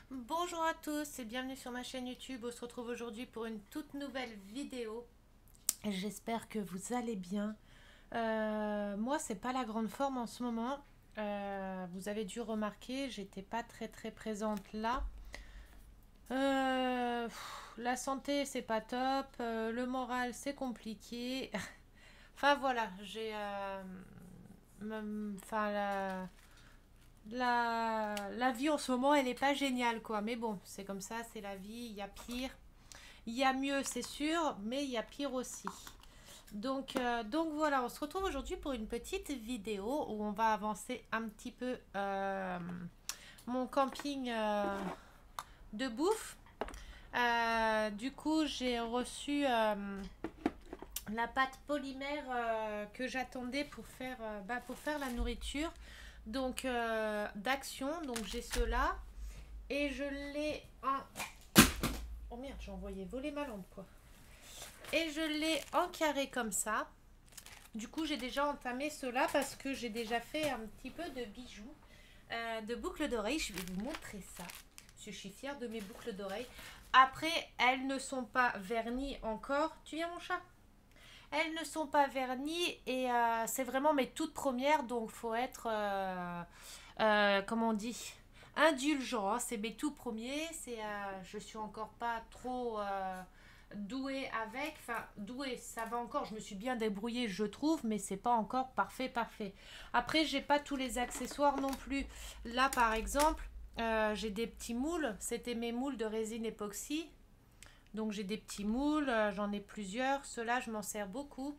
Bonjour à tous et bienvenue sur ma chaîne YouTube. On se retrouve aujourd'hui pour une toute nouvelle vidéo. J'espère que vous allez bien. Moi, c'est pas la grande forme en ce moment. Vous avez dû remarquer, j'étais pas très présente là. La santé, c'est pas top. Le moral, c'est compliqué. Enfin voilà, enfin la vie en ce moment, elle est pas géniale quoi. Mais bon, c'est comme ça, c'est la vie. Il y a pire. Il y a mieux, c'est sûr, mais il y a pire aussi. Donc voilà, on se retrouve aujourd'hui pour une petite vidéo où on va avancer un petit peu mon camping de bouffe. Du coup, j'ai reçu la pâte polymère que j'attendais pour faire la nourriture. Donc, d'action, donc j'ai cela. Et je l'ai en... Oh merde, j'ai envoyé voler ma lampe quoi. Et je l'ai en carré comme ça. Du coup, j'ai déjà entamé cela parce que j'ai déjà fait un petit peu de bijoux, de boucles d'oreilles. Je vais vous montrer ça. Je suis fière de mes boucles d'oreilles. Après, elles ne sont pas vernies encore. Tu viens mon chat? Elles ne sont pas vernies et c'est vraiment mes toutes premières. Donc, faut être, comment on dit, indulgent. Hein. C'est mes tout premiers. Je suis encore pas trop... douée avec, enfin douée ça va encore, je me suis bien débrouillée je trouve, mais c'est pas encore parfait. Après j'ai pas tous les accessoires non plus. Là par exemple j'ai des petits moules, c'était mes moules de résine époxy, donc j'ai des petits moules, j'en ai plusieurs, ceux-là je m'en sers beaucoup.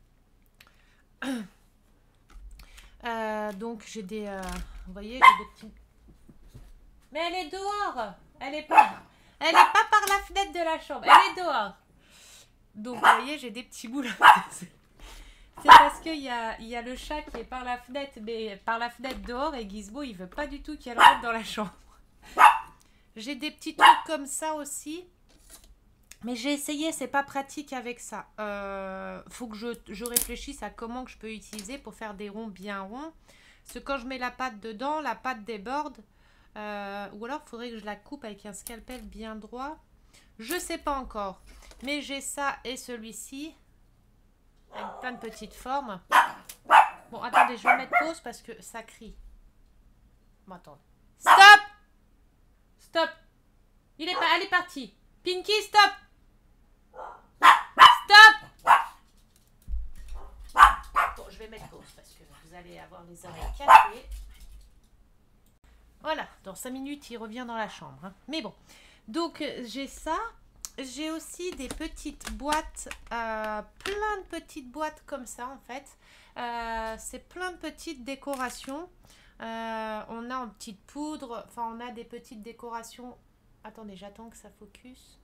Donc j'ai des vous voyez j'ai des petits, mais elle est dehors, elle est pas par la fenêtre de la chambre, elle est dehors. Donc, vous voyez, j'ai des petits boules. C'est parce qu'il y a le chat qui est par la fenêtre, mais par la fenêtre dehors, et Gizmo, il veut pas du tout qu'elle rentre dans la chambre. J'ai des petits trucs comme ça aussi. Mais j'ai essayé, c'est pas pratique avec ça. Faut que je réfléchisse à comment que je peux utiliser pour faire des ronds bien ronds. Parce que quand je mets la pâte dedans, la pâte déborde. Ou alors, il faudrait que je la coupe avec un scalpel bien droit. Je sais pas encore. Mais j'ai ça et celui-ci. Avec plein de petites formes. Bon, attendez, je vais mettre pause parce que ça crie. Bon, attendez. Stop! Stop! Elle est partie. Pinky, stop! Stop! Bon, je vais mettre pause parce que vous allez avoir les oreilles cassées. Voilà, dans 5 minutes, il revient dans la chambre. Hein. Mais bon, donc j'ai ça. J'ai aussi des petites boîtes, plein de petites boîtes comme ça en fait. C'est plein de petites décorations. On a en petite poudre, enfin on a des petites décorations. Attendez, j'attends que ça focus.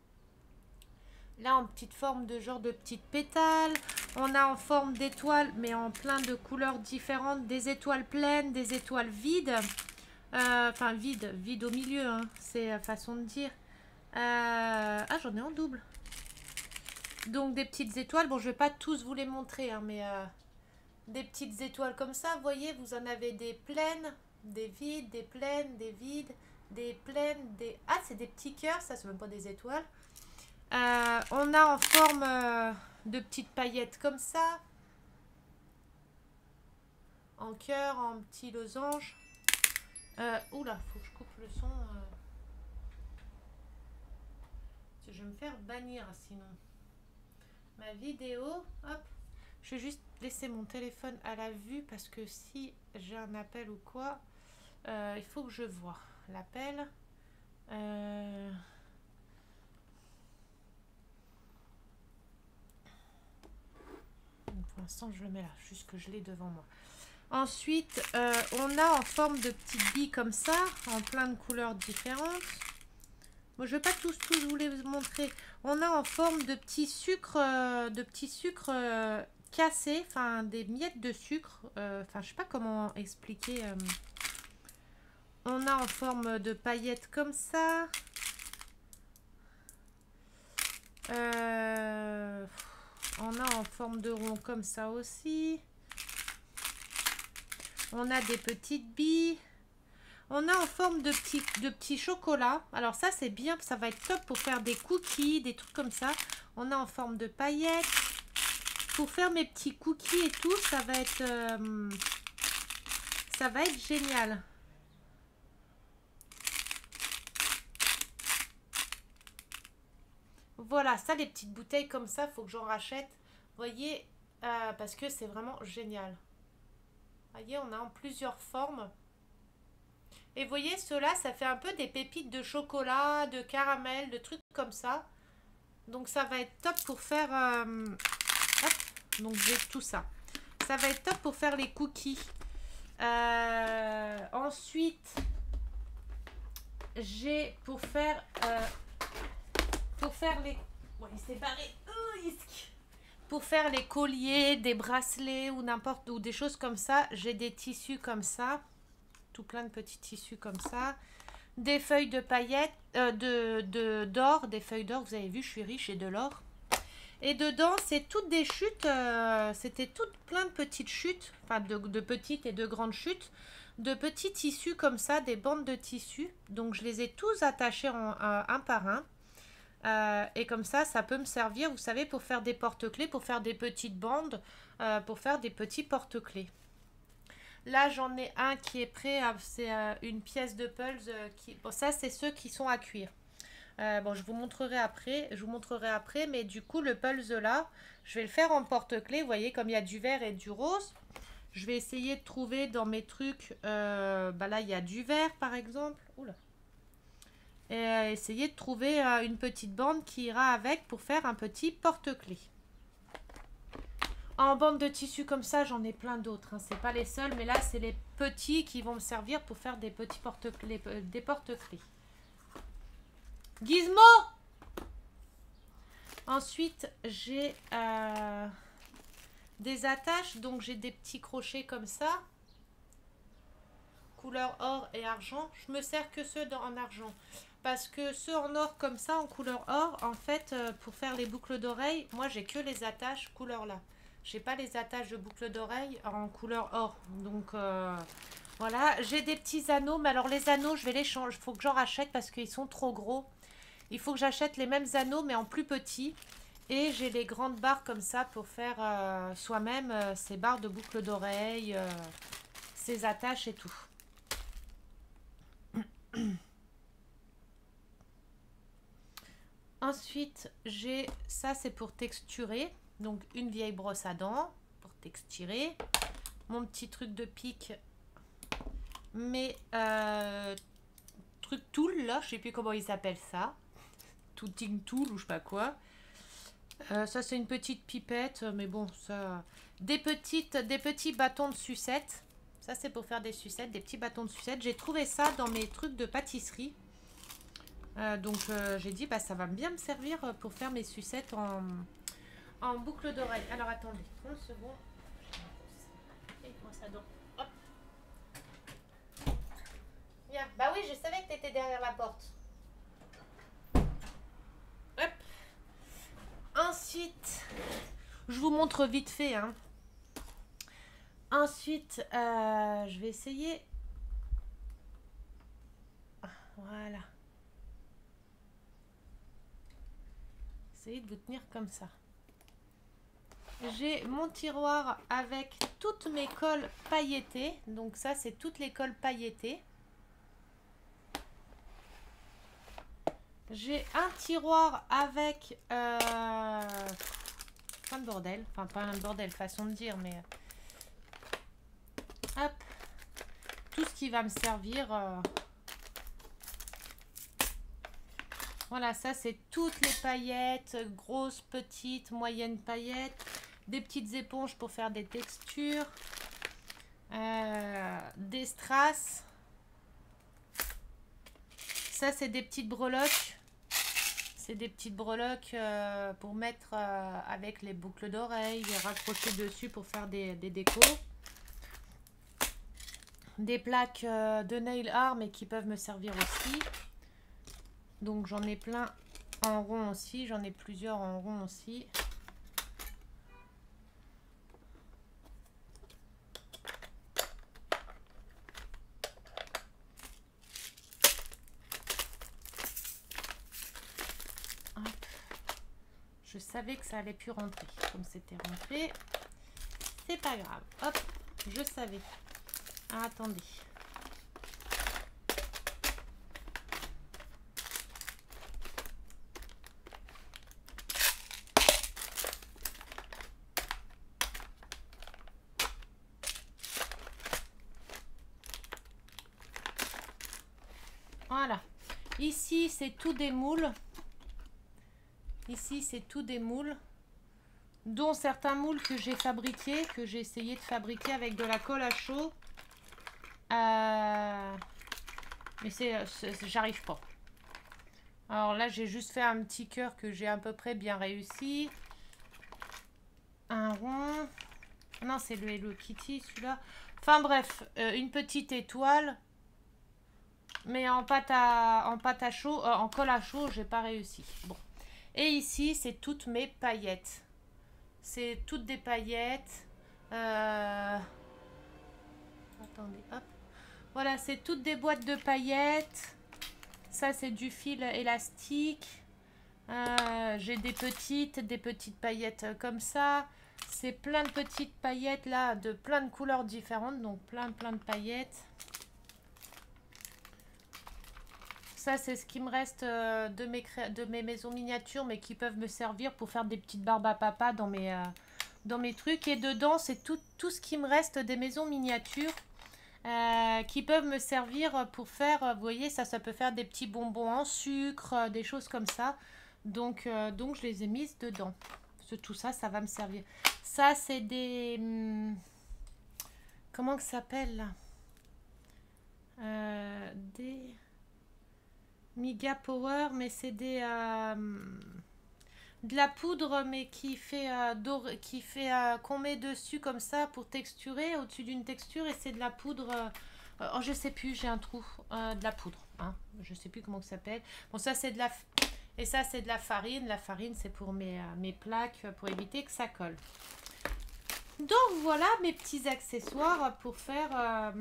Là en petite forme de genre de petites pétales. On a en forme d'étoiles, mais en plein de couleurs différentes. Des étoiles pleines, des étoiles vides. Enfin vide au milieu, hein, c'est façon de dire. Ah, j'en ai en double. Donc des petites étoiles. Bon, je vais pas tous vous les montrer, hein, mais des petites étoiles comme ça. Vous voyez, vous en avez des pleines, des vides, des pleines, des vides, des pleines, des... Ah, c'est des petits cœurs, ça, c'est même pas des étoiles. On a en forme de petites paillettes comme ça. En cœur, en petits losanges. Oula, faut que je coupe le son. Je vais me faire bannir sinon. Ma vidéo, hop. Je vais juste laisser mon téléphone à la vue parce que si j'ai un appel ou quoi, il faut que je vois l'appel. Pour l'instant, je le mets là, juste que je l'ai devant moi. Ensuite, on a en forme de petites billes comme ça, en plein de couleurs différentes. Moi, je ne vais pas tous vous les montrer. On a en forme de petits sucres, cassés, enfin des miettes de sucre. Enfin, je sais pas comment expliquer. On a en forme de paillettes comme ça. On a en forme de rond comme ça aussi. On a des petites billes. On a en forme de petits chocolats. Alors ça, c'est bien, ça va être top pour faire des cookies, des trucs comme ça. On a en forme de paillettes. Pour faire mes petits cookies et tout, ça va être génial. Voilà, ça, les petites bouteilles comme ça, faut que j'en rachète. Vous voyez, parce que c'est vraiment génial. Vous voyez, on a en plusieurs formes. Et vous voyez, ceux-là, ça fait un peu des pépites de chocolat, de caramel, de trucs comme ça. Donc ça va être top pour faire... hop, donc j'ai tout ça. Ça va être top pour faire les cookies. Ensuite, j'ai pour faire les... Bon, il s'est barré. Oh, pour faire les colliers, des bracelets ou n'importe, ou des choses comme ça, j'ai des tissus comme ça. Tout plein de petits tissus comme ça. Des feuilles de paillettes, d'or, des feuilles d'or. Vous avez vu, je suis riche et de l'or. Et dedans, c'est toutes des chutes. C'était toutes plein de petites chutes, enfin de petites et de grandes chutes, de petits tissus comme ça, des bandes de tissus. Donc, je les ai tous attachés un par un. Et comme ça peut me servir, vous savez, pour faire des porte-clés, pour faire des petites bandes, pour faire des petits porte-clés. Là, j'en ai un qui est prêt. C'est une pièce de pulse. Bon, ça, c'est ceux qui sont à cuire. Bon, je vous montrerai après. Mais du coup, le pulse là, je vais le faire en porte-clés. Vous voyez, comme il y a du vert et du rose. Je vais essayer de trouver dans mes trucs. Bah là, il y a du vert, par exemple. Oula. Et essayer de trouver une petite bande qui ira avec pour faire un petit porte-clés. En bande de tissu comme ça, j'en ai plein d'autres. Hein. C'est pas les seuls, mais là, c'est les petits qui vont me servir pour faire des petits porte-clés. Des porte-clés. Gizmo! Ensuite, j'ai des attaches. Donc, j'ai des petits crochets comme ça. Couleur or et argent. Je me sers que ceux en argent. Parce que ceux en or comme ça, en couleur or, en fait, pour faire les boucles d'oreilles, moi, j'ai que les attaches couleur là. J'ai pas les attaches de boucles d'oreilles en couleur or. Donc, voilà. J'ai des petits anneaux. Mais alors, les anneaux, je vais les changer. Il faut que j'en rachète parce qu'ils sont trop gros. Il faut que j'achète les mêmes anneaux, mais en plus petit. Et j'ai les grandes barres comme ça pour faire soi-même ces barres de boucles d'oreilles, ces attaches et tout. Ensuite, j'ai ça, c'est pour texturer. Donc, une vieille brosse à dents pour texturer. Mon petit truc de pique. Mes trucs tool, là, je sais plus comment ils s'appellent ça. Tooting tool ou je sais pas quoi. Ça, c'est une petite pipette, mais bon, ça... Des petits bâtons de sucette. Ça, c'est pour faire des sucettes, des petits bâtons de sucette. J'ai trouvé ça dans mes trucs de pâtisserie. Donc, j'ai dit, bah, ça va bien me servir pour faire mes sucettes en boucle d'oreille. Alors, attendez, 30 secondes. Et moi, ça donne. Hop. Viens. Bah oui, je savais que tu étais derrière la porte. Hop. Ensuite, je vous montre vite fait. Hein. Ensuite, je vais essayer. Voilà. Essayez de vous tenir comme ça. J'ai mon tiroir avec toutes mes colles pailletées. Donc ça, c'est toutes les colles pailletées. J'ai un tiroir avec plein de bordel. Enfin, pas un bordel, façon de dire, mais... hop. Tout ce qui va me servir... Voilà, ça, c'est toutes les paillettes. Grosses, petites, moyennes paillettes. Des petites éponges pour faire des textures. Des strass. Ça, c'est des petites breloques. C'est des petites breloques pour mettre avec les boucles d'oreilles, raccrocher dessus pour faire des décos. Des plaques de nail art, mais qui peuvent me servir aussi. Donc, j'en ai plein en rond aussi. J'en ai plusieurs en rond aussi. Je savais que ça allait plus rentrer. Comme c'était rentré, c'est pas grave. Hop, je savais. Ah, attendez. Voilà. Ici, c'est tout des moules. Ici, c'est tout des moules. Dont certains moules que j'ai fabriqués, que j'ai essayé de fabriquer avec de la colle à chaud. Mais j'arrive pas. Alors là, j'ai juste fait un petit cœur que j'ai à peu près bien réussi. Un rond. Non, c'est le Hello Kitty, celui-là. Enfin bref, une petite étoile. Mais en pâte à chaud, en colle à chaud, j'ai pas réussi. Bon. Et ici, c'est toutes mes paillettes. C'est toutes des paillettes. Attendez, hop. Voilà, c'est toutes des boîtes de paillettes. Ça, c'est du fil élastique. J'ai des petites paillettes comme ça. C'est plein de petites paillettes là, de plein de couleurs différentes. Donc, plein de paillettes. Ça, c'est ce qui me reste de mes maisons miniatures, mais qui peuvent me servir pour faire des petites barbes à papa dans mes trucs. Et dedans, c'est tout ce qui me reste des maisons miniatures qui peuvent me servir pour faire, vous voyez, ça peut faire des petits bonbons en sucre, des choses comme ça. Donc, je les ai mises dedans. Tout ça, ça va me servir. Ça, c'est des... comment que ça s'appelle là des... Miga Power, mais c'est de la poudre, mais qui fait qu'on met dessus comme ça pour texturer au-dessus d'une texture, et c'est de la poudre. Oh, je sais plus, j'ai un trou. De la poudre, hein. Je sais plus comment ça s'appelle. Bon, ça c'est de la et ça c'est de la farine. La farine, c'est pour mes plaques, pour éviter que ça colle. Donc voilà mes petits accessoires pour faire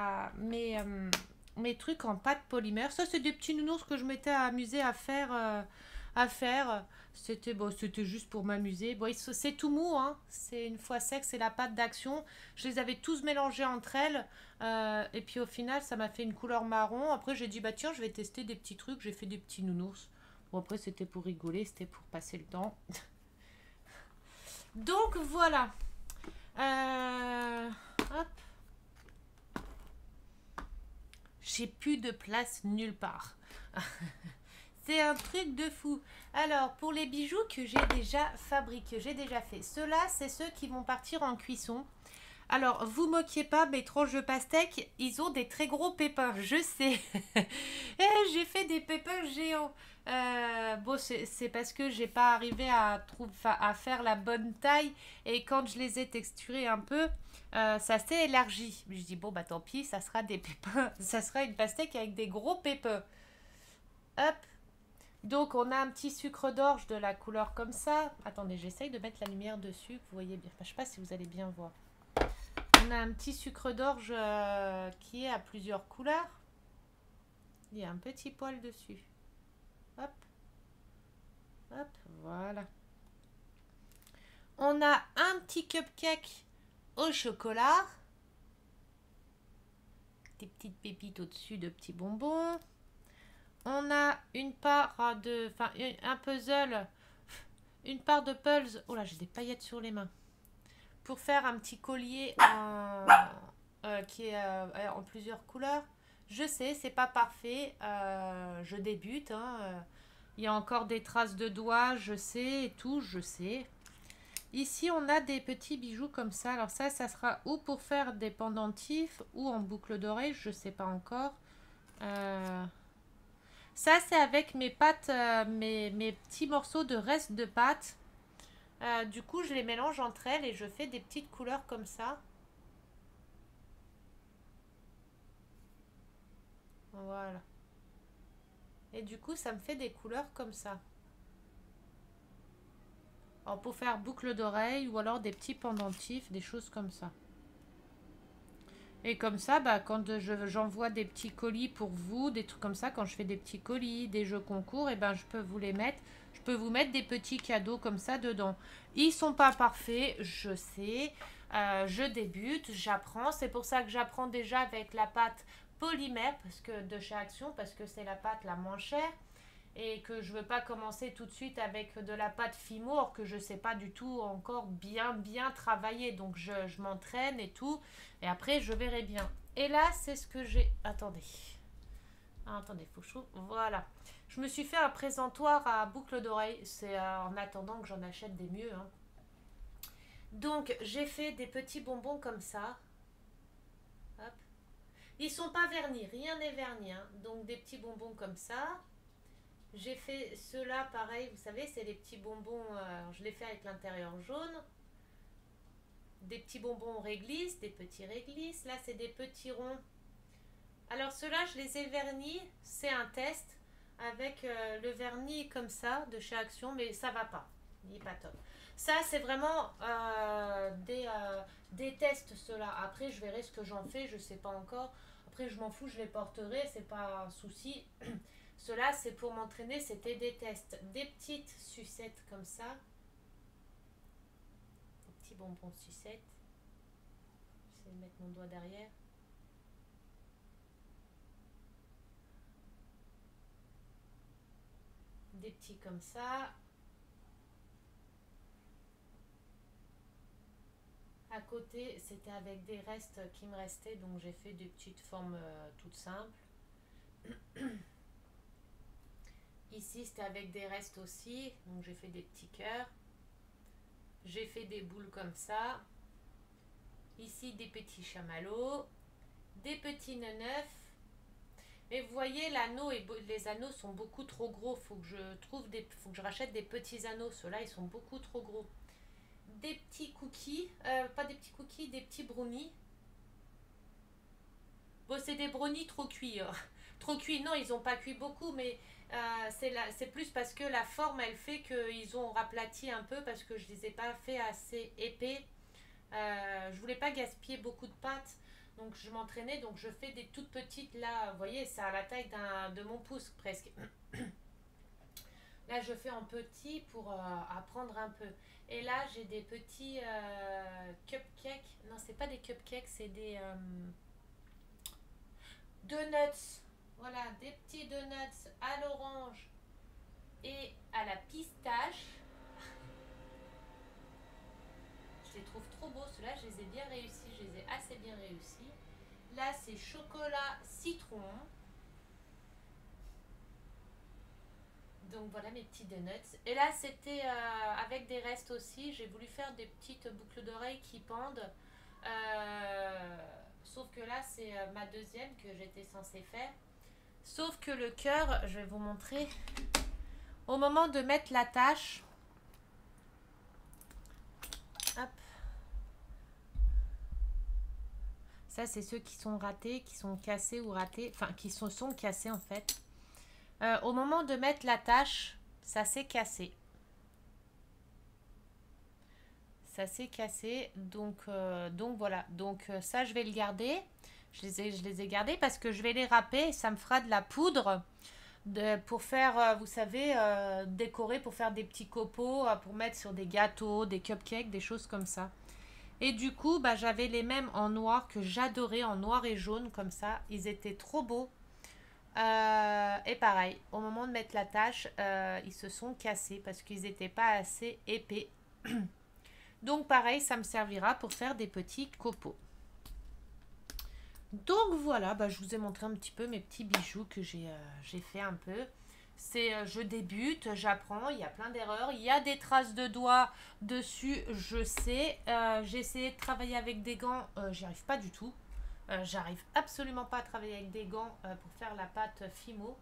mes trucs en pâte polymère. Ça, c'est des petits nounours que je m'étais amusée à faire. C'était juste pour m'amuser. Bon, c'est tout mou, hein. C'est une fois sec, c'est la pâte d'action. Je les avais tous mélangés entre elles. Et puis au final, ça m'a fait une couleur marron. Après, j'ai dit, bah tiens, je vais tester des petits trucs. J'ai fait des petits nounours. Bon, après, c'était pour rigoler, c'était pour passer le temps. Donc, voilà. Hop. J'ai plus de place nulle part. C'est un truc de fou. Alors, pour les bijoux que j'ai déjà fabriqués, j'ai déjà fait. Ceux-là, c'est ceux qui vont partir en cuisson. Alors, vous moquez pas, mes tranches de pastèque, ils ont des très gros pépins, je sais. J'ai fait des pépins géants. Bon, c'est parce que j'ai pas arrivé à faire la bonne taille. Et quand je les ai texturés un peu, ça s'est élargi. Je dis, bon, bah tant pis, ça sera des pépins. Ça sera une pastèque avec des gros pépins. Hop. Donc, on a un petit sucre d'orge de la couleur comme ça. Attendez, j'essaye de mettre la lumière dessus, que vous voyez bien. Enfin, je sais pas si vous allez bien voir. On a un petit sucre d'orge qui est à plusieurs couleurs. Il y a un petit poil dessus. Hop. Hop, voilà. On a un petit cupcake au chocolat. Des petites pépites au-dessus de petits bonbons. On a une part de... Enfin, un puzzle. Une part de pulse. Oh là, j'ai des paillettes sur les mains. Pour faire un petit collier qui est en plusieurs couleurs. Je sais, c'est pas parfait. Je débute. Il y a encore des traces de doigts, je sais, et tout, je sais. Ici, on a des petits bijoux comme ça. Alors ça sera ou pour faire des pendentifs ou en boucle d'oreille, je sais pas encore. Ça, c'est avec mes pâtes, mes petits morceaux de reste de pâte. Du coup, je les mélange entre elles et je fais des petites couleurs comme ça. Voilà. Et du coup, ça me fait des couleurs comme ça. Alors, pour faire boucle d'oreille ou alors des petits pendentifs, des choses comme ça. Et comme ça, bah, quand j'envoie des petits colis pour vous, des trucs comme ça, quand je fais des petits colis, des jeux concours, et ben je peux vous les mettre. Je peux vous mettre des petits cadeaux comme ça dedans. Ils sont pas parfaits, je sais. Je débute, j'apprends. C'est pour ça que j'apprends déjà avec la pâte polymère parce que de chez Action, parce que c'est la pâte la moins chère. Et que je veux pas commencer tout de suite avec de la pâte Fimo, or que je sais pas du tout encore bien travailler. Donc je m'entraîne et tout. Et après, je verrai bien. Et là, c'est ce que j'ai... Attendez. Ah, attendez, faut que je trouve... Voilà. Je me suis fait un présentoir à boucle d'oreille. C'est en attendant que j'en achète des mieux. Hein. Donc, j'ai fait des petits bonbons comme ça. Hop. Ils sont pas vernis. Rien n'est verni. Hein. Donc, des petits bonbons comme ça. J'ai fait ceux-là, pareil. Vous savez, c'est les petits bonbons... je les fais avec l'intérieur jaune. Des petits bonbons réglisse, des petits réglisses. Là, c'est des petits ronds. Alors, ceux-là, je les ai vernis. C'est un test avec le vernis comme ça de chez Action, mais ça va pas. Il n'est pas top. Ça, c'est vraiment des tests, ceux-là. Après, je verrai ce que j'en fais. Je sais pas encore. Après, je m'en fous, je les porterai. C'est pas un souci. Ceux-là, c'est pour m'entraîner. C'était des tests. Des petites sucettes comme ça. Bonbons sucettes. Je vais mettre mon doigt derrière. Des petits comme ça. À côté, c'était avec des restes qui me restaient, donc j'ai fait des petites formes toutes simples. Ici, c'était avec des restes aussi, donc j'ai fait des petits cœurs. J'ai fait des boules comme ça. Ici, des petits chamallows. Des petits neufs. Mais vous voyez, l'anneau et les anneaux sont beaucoup trop gros. Faut que je rachète des petits anneaux. Ceux-là, ils sont beaucoup trop gros. Des petits cookies. Pas des petits cookies, des petits brownies. Bon, c'est des brownies trop cuits. Trop cuits, non, ils n'ont pas cuit beaucoup, mais c'est plus parce que la forme, elle fait qu'ils ont raplati un peu parce que je les ai pas fait assez épais. Je voulais pas gaspiller beaucoup de pâte, donc je m'entraînais, donc je fais des toutes petites là, vous voyez, c'est à la taille de mon pouce presque. Là, je fais en petit pour apprendre un peu. Et là, j'ai des petits cupcakes. Non, c'est pas des cupcakes, c'est des donuts. Voilà, des petits donuts à l'orange et à la pistache. Je les trouve trop beaux. Ceux-là, je les ai bien réussis. Je les ai assez bien réussis. Là, c'est chocolat citron. Donc voilà mes petits donuts. Et là, c'était avec des restes aussi. J'ai voulu faire des petites boucles d'oreilles qui pendent. Sauf que là, c'est ma deuxième que j'étais censée faire. Sauf que le cœur, je vais vous montrer. Au moment de mettre la tâche, hop. Ça, c'est ceux qui sont ratés, qui sont cassés ou ratés. Enfin, qui sont cassés en fait. Au moment de mettre la tâche, ça s'est cassé. Ça s'est cassé. Donc voilà. Donc ça, je vais le garder. Je les ai gardés parce que je vais les râper. Et ça me fera de la poudre pour faire, vous savez, décorer, pour faire des petits copeaux, pour mettre sur des gâteaux, des cupcakes, des choses comme ça. Et du coup, bah, j'avais les mêmes en noir que j'adorais, en noir et jaune comme ça. Ils étaient trop beaux. Et pareil, au moment de mettre la tâche, ils se sont cassés parce qu'ils n'étaient pas assez épais. Donc pareil, ça me servira pour faire des petits copeaux. Donc voilà, bah, je vous ai montré un petit peu mes petits bijoux que j'ai fait un peu. Je débute, j'apprends, il y a plein d'erreurs, il y a des traces de doigts dessus, je sais. J'ai essayé de travailler avec des gants, j'y arrive pas du tout. J'arrive absolument pas à travailler avec des gants pour faire la pâte Fimo.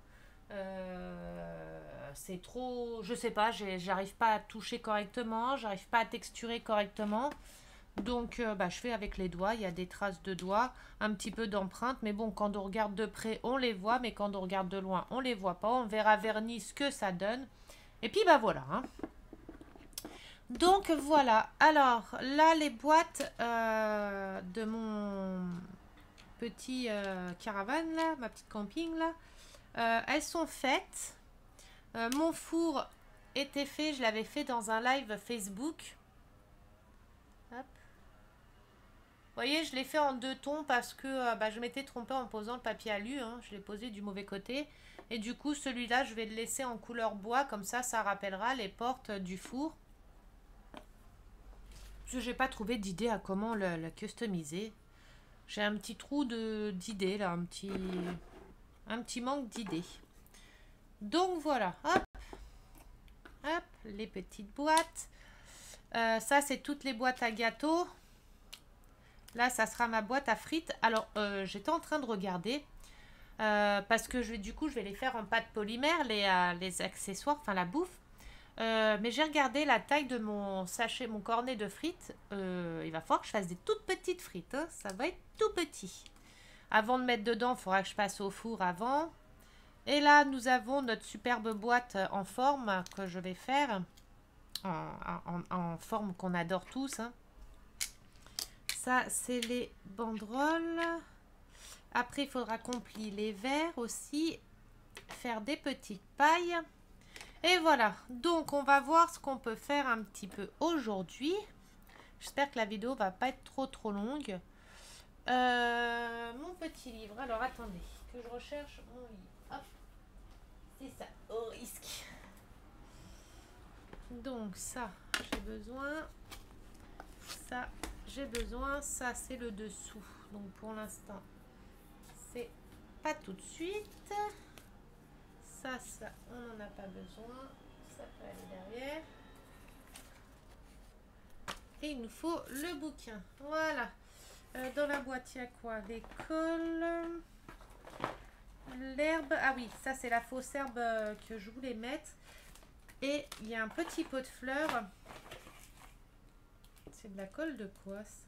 C'est trop, je sais pas, j'arrive pas à toucher correctement, j'arrive pas à texturer correctement. Donc bah, je fais avec les doigts, il y a des traces de doigts, un petit peu d'empreintes, mais bon, quand on regarde de près, on les voit, mais quand on regarde de loin, on les voit pas. On verra vernis ce que ça donne. Et puis bah voilà. Hein. Donc voilà. Alors là, les boîtes de mon petit caravane là, ma petite camping là, elles sont faites. Mon four était fait, je l'avais fait dans un live Facebook. Hop. Vous voyez, je l'ai fait en 2 tons parce que je m'étais trompée en posant le papier alu. Hein. Je l'ai posé du mauvais côté. Et du coup, celui-là, je vais le laisser en couleur bois. Comme ça rappellera les portes du four. Parce que j'ai pas trouvé d'idée à comment le customiser. J'ai un petit trou d'idées là. Un petit manque d'idées. Donc voilà. Hop. Hop. Les petites boîtes. Ça, c'est toutes les boîtes à gâteaux. Là, ça sera ma boîte à frites. Alors, j'étais en train de regarder. Parce que du coup, je vais les faire en pâte polymère, les accessoires, enfin la bouffe. Mais j'ai regardé la taille de mon sachet, mon cornet de frites. Il va falloir que je fasse des toutes petites frites. Hein. Ça va être tout petit. Avant de mettre dedans, il faudra que je passe au four avant. Et là, nous avons notre superbe boîte en forme que je vais faire. En forme qu'on adore tous. Hein. Ça, c'est les banderoles. Après, il faudra qu'on plie les verres aussi. Faire des petites pailles. Et voilà. Donc, on va voir ce qu'on peut faire un petit peu aujourd'hui. J'espère que la vidéo va pas être trop longue. Mon petit livre. Alors, attendez. Que je recherche mon livre. Hop. C'est ça. Au risque. Donc, ça, j'ai besoin. Ça, j'ai besoin. Ça, c'est le dessous. Donc, pour l'instant, c'est pas tout de suite. Ça, on n'en a pas besoin. Ça peut aller derrière. Et il nous faut le bouquin. Voilà. Dans la boîte, il y a quoi? Les cols. L'herbe. Ah oui, ça, c'est la fausse herbe que je voulais mettre. Et il y a un petit pot de fleurs. C'est de la colle de quoi, ça?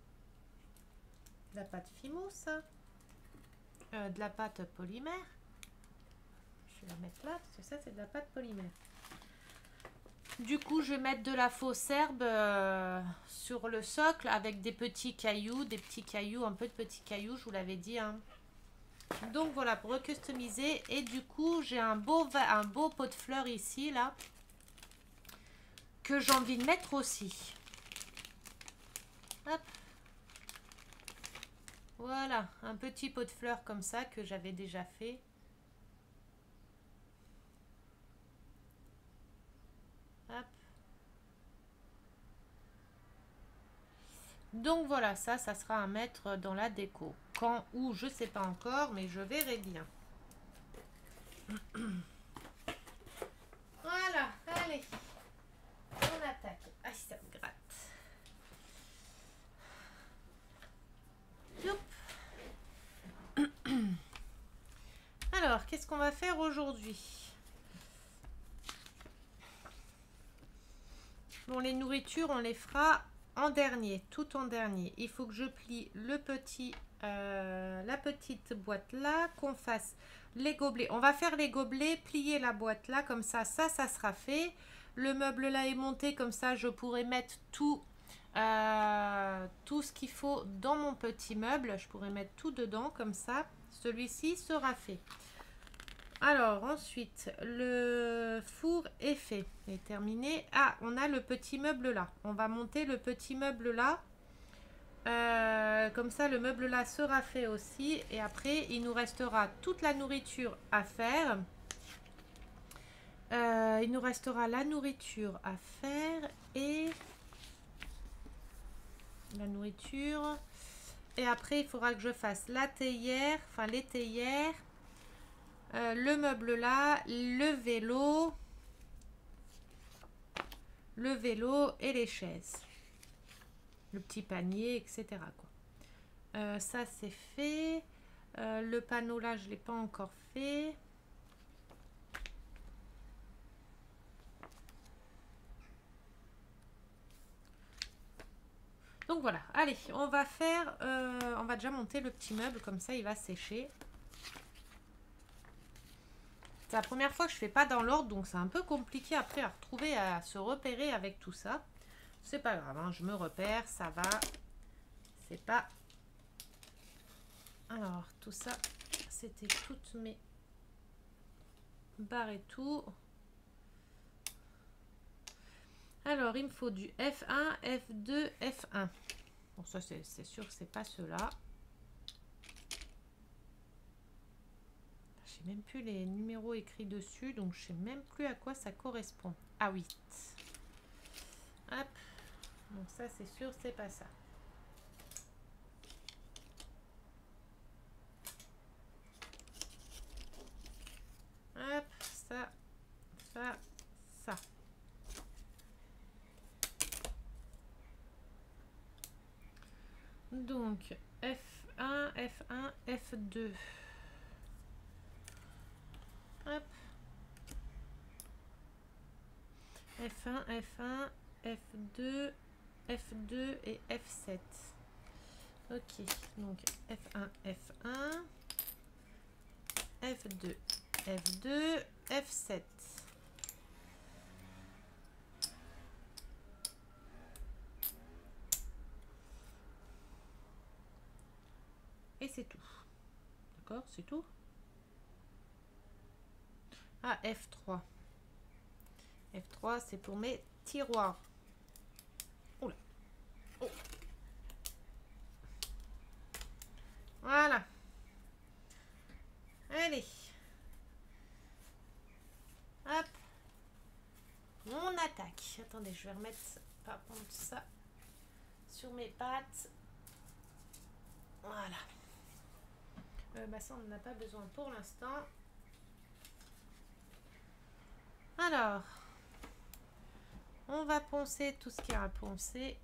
De la pâte Fimo, ça? De la pâte polymère. Je vais la mettre là, parce que ça, c'est de la pâte polymère. Du coup, je vais mettre de la fausse herbe sur le socle avec des petits cailloux, un peu de petits cailloux, je vous l'avais dit. Hein. Donc voilà, pour recustomiser. Et du coup, j'ai un beau pot de fleurs ici, là, que j'ai envie de mettre aussi. Hop. Voilà, un petit pot de fleurs comme ça que j'avais déjà fait. Hop. Donc voilà, ça sera à mettre dans la déco. Quand, où, je sais pas encore, mais je verrai bien. Voilà, allez. On attaque. Ah, ça me gratte. Alors, qu'est-ce qu'on va faire aujourd'hui? Bon, les nourritures, on les fera en dernier, tout en dernier. Il faut que je plie la petite boîte là, qu'on fasse les gobelets. On va faire les gobelets, plier la boîte là, comme ça sera fait. Le meuble là est monté, comme ça je pourrai mettre tout ce qu'il faut dans mon petit meuble. Je pourrais mettre tout dedans, comme ça. Celui-ci sera fait. Alors, ensuite, le four est fait, est terminé. Ah, on a le petit meuble là. On va monter le petit meuble là. Comme ça, le meuble là sera fait aussi. Et après, il nous restera toute la nourriture à faire. Il nous restera la nourriture à faire et la nourriture. Et après, il faudra que je fasse la théière, enfin les théières. Le meuble là, le vélo et les chaises. Le petit panier, etc. quoi. Ça, c'est fait. Le panneau là, je ne l'ai pas encore fait. Donc voilà, allez, on va déjà monter le petit meuble, comme ça il va sécher. C'est la première fois que je fais pas dans l'ordre, donc c'est un peu compliqué après à retrouver, à se repérer avec tout ça. C'est pas grave, hein, je me repère, ça va. C'est pas Alors, tout ça, c'était toutes mes barres et tout. Alors, il me faut du F1, F2, F1. Bon, ça, c'est sûr que c'est pas ceux-là. J'ai même plus les numéros écrits dessus, donc je sais même plus à quoi ça correspond. Ah oui. Hop. Donc ça, c'est sûr, c'est pas ça. Hop, ça, ça, ça. Donc, F1, F1, F2. Hop. F1, F1, F2, F2 et F7. Ok, donc F1, F1, F2, F2, F7. Et c'est tout. D'accord, c'est tout. Ah, F3. F3, c'est pour mes tiroirs. Oula. Oh. Voilà. Allez. Hop. On attaque. Attendez, je vais remettre par contre ça sur mes pattes. Voilà. Bah ça, on n'en a pas besoin pour l'instant. Alors, on va poncer tout ce qu'il y a à poncer.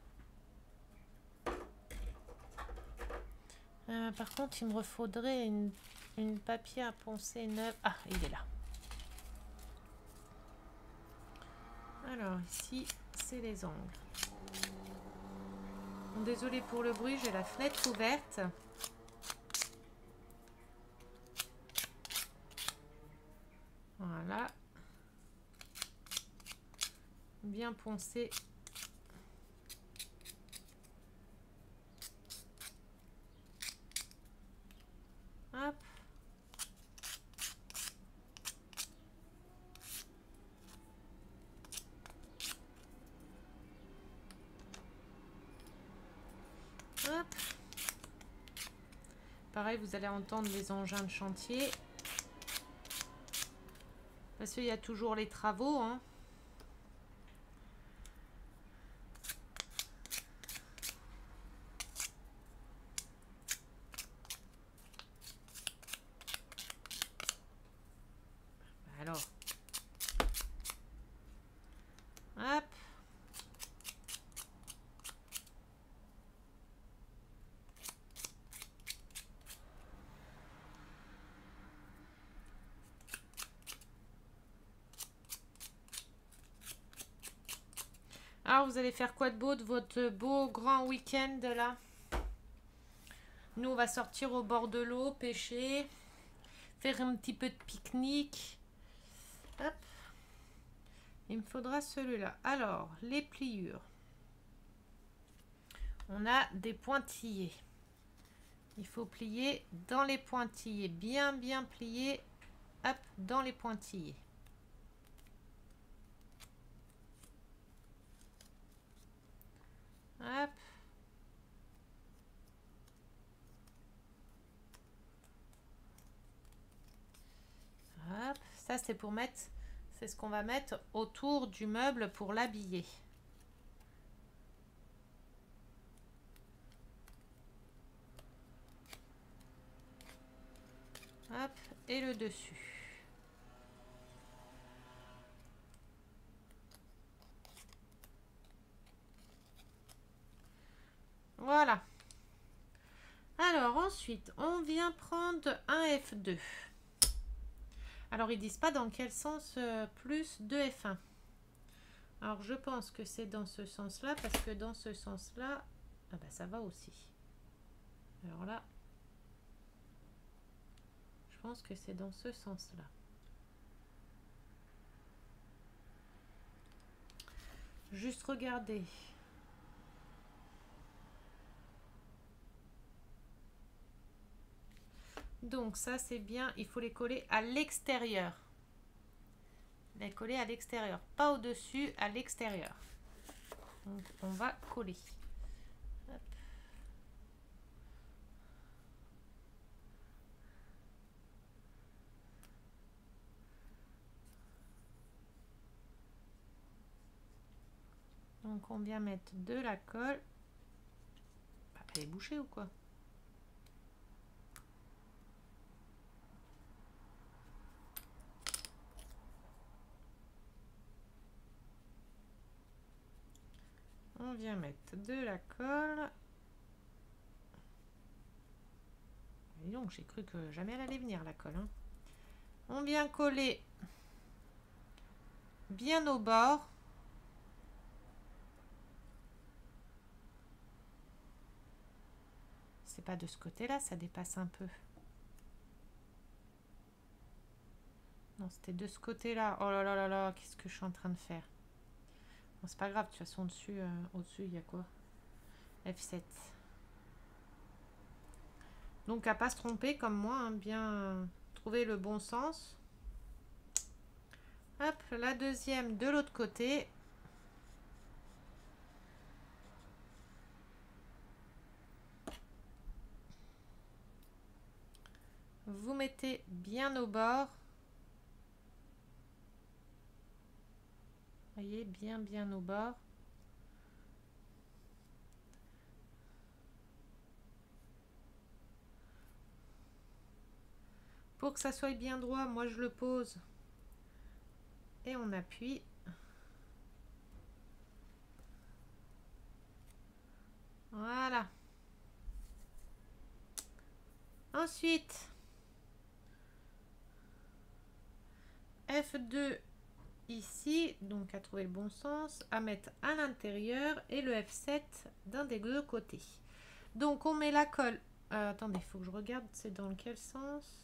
Par contre, il me faudrait une papier à poncer neuve. Ah, il est là. Alors, ici, c'est les ongles. Désolée pour le bruit, j'ai la fenêtre ouverte. Voilà. Bien poncer. Hop. Hop. Pareil, vous allez entendre les engins de chantier. Parce qu'il y a toujours les travaux, hein. Alors. Hop. Alors, vous allez faire quoi de beau de votre beau grand week-end là? Nous, on va sortir au bord de l'eau, pêcher, faire un petit peu de pique-nique. Hop. Il me faudra celui-là. Alors, les pliures. On a des pointillés. Il faut plier dans les pointillés. Bien, bien plier. Hop, dans les pointillés. Hop. Hop. Ça, c'est pour mettre... C'est ce qu'on va mettre autour du meuble pour l'habiller. Hop. Et le dessus. Voilà. Alors ensuite, on vient prendre un F2. Alors, ils disent pas dans quel sens plus de F1. Alors, je pense que c'est dans ce sens-là, parce que dans ce sens-là, ah bah, ça va aussi. Alors là, je pense que c'est dans ce sens-là. Juste regarder. Donc ça c'est bien, il faut les coller à l'extérieur. Les coller à l'extérieur, pas au-dessus, à l'extérieur. Donc on va coller. Hop. Donc on vient mettre de la colle. Elle est bouchée ou quoi? On vient mettre de la colle. Et donc j'ai cru que jamais elle allait venir la colle. Hein. On vient coller bien au bord. C'est pas de ce côté-là, ça dépasse un peu. Non, c'était de ce côté-là. Oh là là là là, qu'est-ce que je suis en train de faire? Bon, c'est pas grave, de toute façon, au-dessus, il y a quoi? F7. Donc, à pas se tromper comme moi, hein, bien trouver le bon sens. Hop, la deuxième de l'autre côté. Vous mettez bien au bord. Voyez, bien au bord. Pour que ça soit bien droit, moi je le pose. Et on appuie. Voilà. Ensuite, F2 ici, donc à trouver le bon sens, à mettre à l'intérieur et le F7 d'un des deux côtés. Donc on met la colle. Attendez, il faut que je regarde, c'est dans quel sens?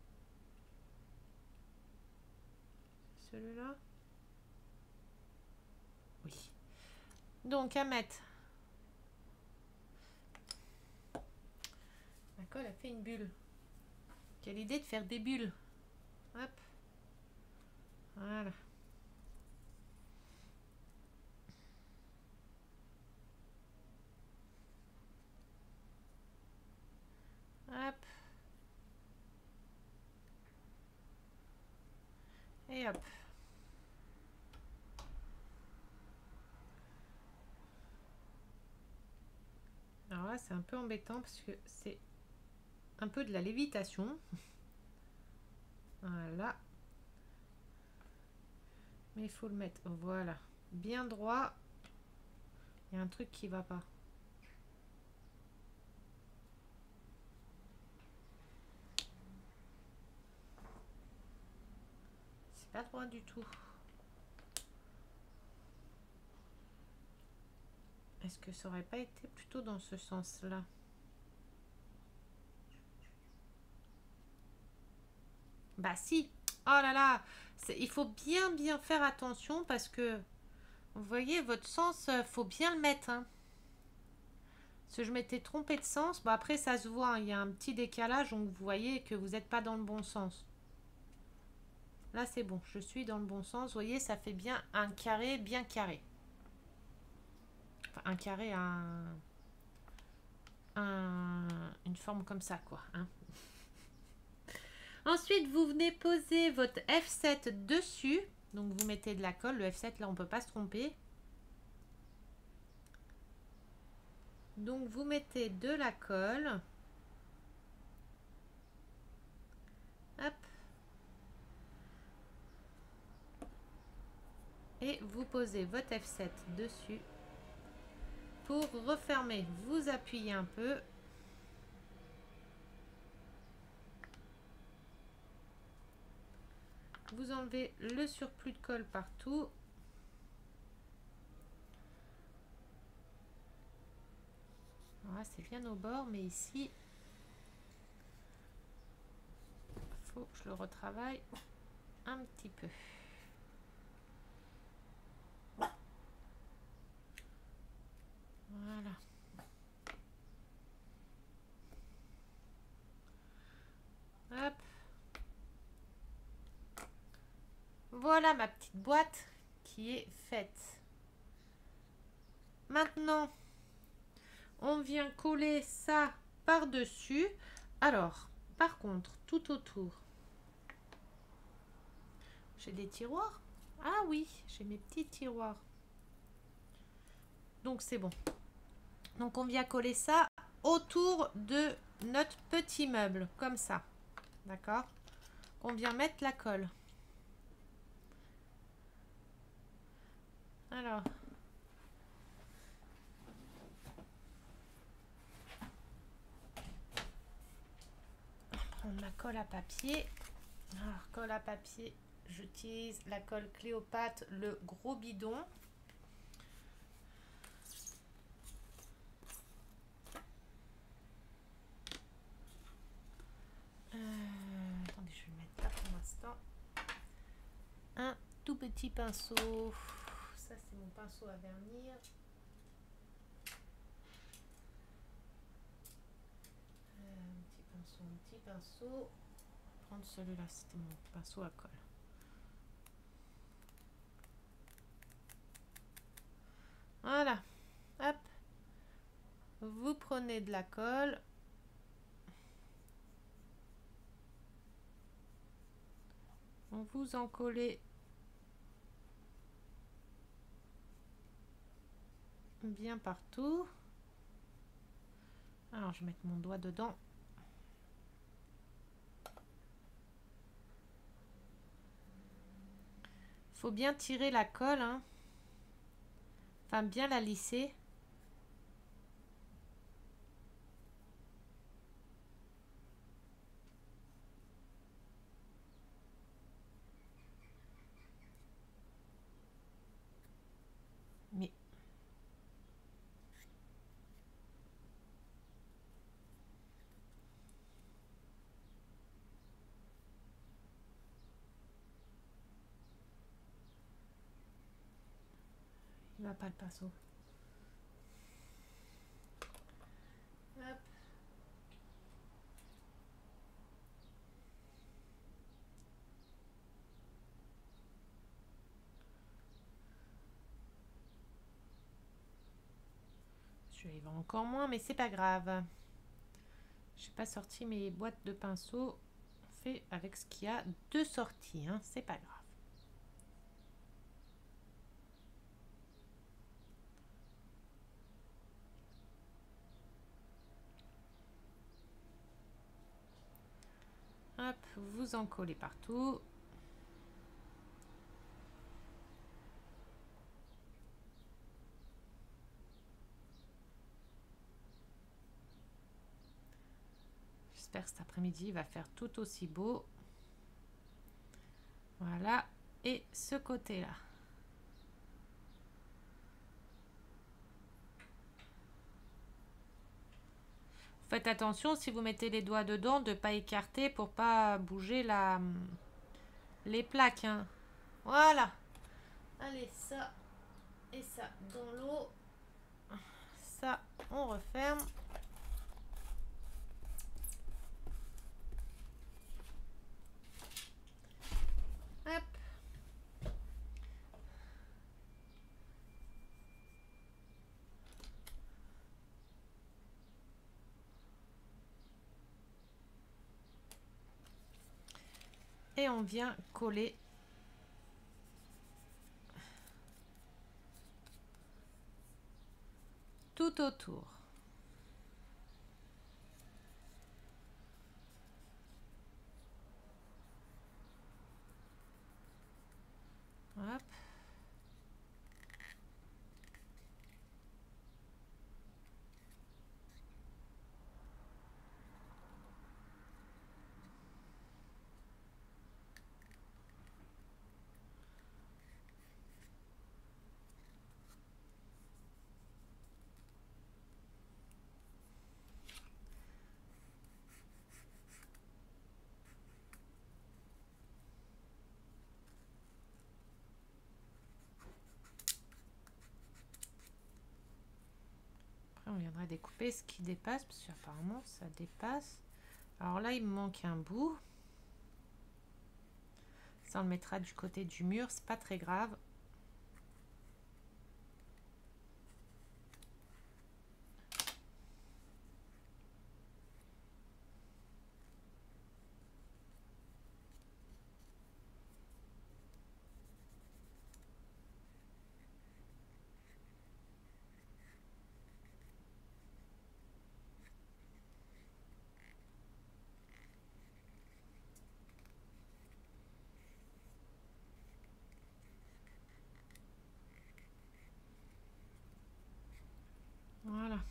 Celui-là? Oui. Donc à mettre. La colle a fait une bulle. Quelle idée de faire des bulles. Hop. Voilà. Hop. Et hop. Alors là, c'est un peu embêtant parce que c'est un peu de la lévitation. Voilà. Mais il faut le mettre, voilà, bien droit. Il y a un truc qui va pas. C'est pas droit du tout. Est-ce que ça aurait pas été plutôt dans ce sens-là? Bah si. Oh là là, il faut bien faire attention parce que vous voyez votre sens, faut bien le mettre. Hein. Parce que je m'étais trompée de sens. Bon après ça se voit, hein, il y a un petit décalage donc vous voyez que vous n'êtes pas dans le bon sens. Là c'est bon, je suis dans le bon sens. Vous voyez, ça fait bien un carré bien carré. Enfin, un carré, une forme comme ça quoi. Hein. Ensuite, vous venez poser votre F7 dessus. Donc, vous mettez de la colle. Le F7, là, on ne peut pas se tromper. Donc, vous mettez de la colle. Hop. Et vous posez votre F7 dessus. Pour refermer, vous appuyez un peu. Vous enlevez le surplus de colle partout. Voilà, c'est bien au bord, mais ici, il faut que je le retravaille un petit peu. Voilà. Voilà ma petite boîte qui est faite. Maintenant, on vient coller ça par-dessus. Alors, par contre, tout autour, j'ai des tiroirs. Ah oui, j'ai mes petits tiroirs. Donc c'est bon. Donc on vient coller ça autour de notre petit meuble, comme ça. D'accord? On vient mettre la colle. Alors, on va prendre ma colle à papier. Alors, colle à papier, j'utilise la colle Cléopâtre, le gros bidon. Attendez, je vais le mettre là pour l'instant. Un tout petit pinceau. Ça, c'est mon pinceau à vernir. Un petit pinceau. Prendre celui-là, c'était mon pinceau à colle. Voilà. Hop. Vous prenez de la colle. Vous en collez bien partout. Alors, je vais mettre mon doigt dedans. Faut bien tirer la colle, hein. Enfin, bien la lisser. Mais il va pas le pinceau. Hop. Il va encore moins, mais c'est pas grave. J'ai pas sorti mes boîtes de pinceaux. On fait avec ce qu'il y a de sortie, hein. C'est pas grave. Hop, vous en collez partout. J'espère que cet après-midi il va faire tout aussi beau. Voilà. Et ce côté-là. Faites attention si vous mettez les doigts dedans de ne pas écarter pour pas bouger les plaques, hein. Voilà. Allez, ça et ça dans l'eau. Ça, on referme. Hop. Et on vient coller tout autour. Hop. On viendra découper ce qui dépasse parce qu'apparemment ça dépasse. Alors là il me manque un bout. Ça, on le mettra du côté du mur, c'est pas très grave. Voilà.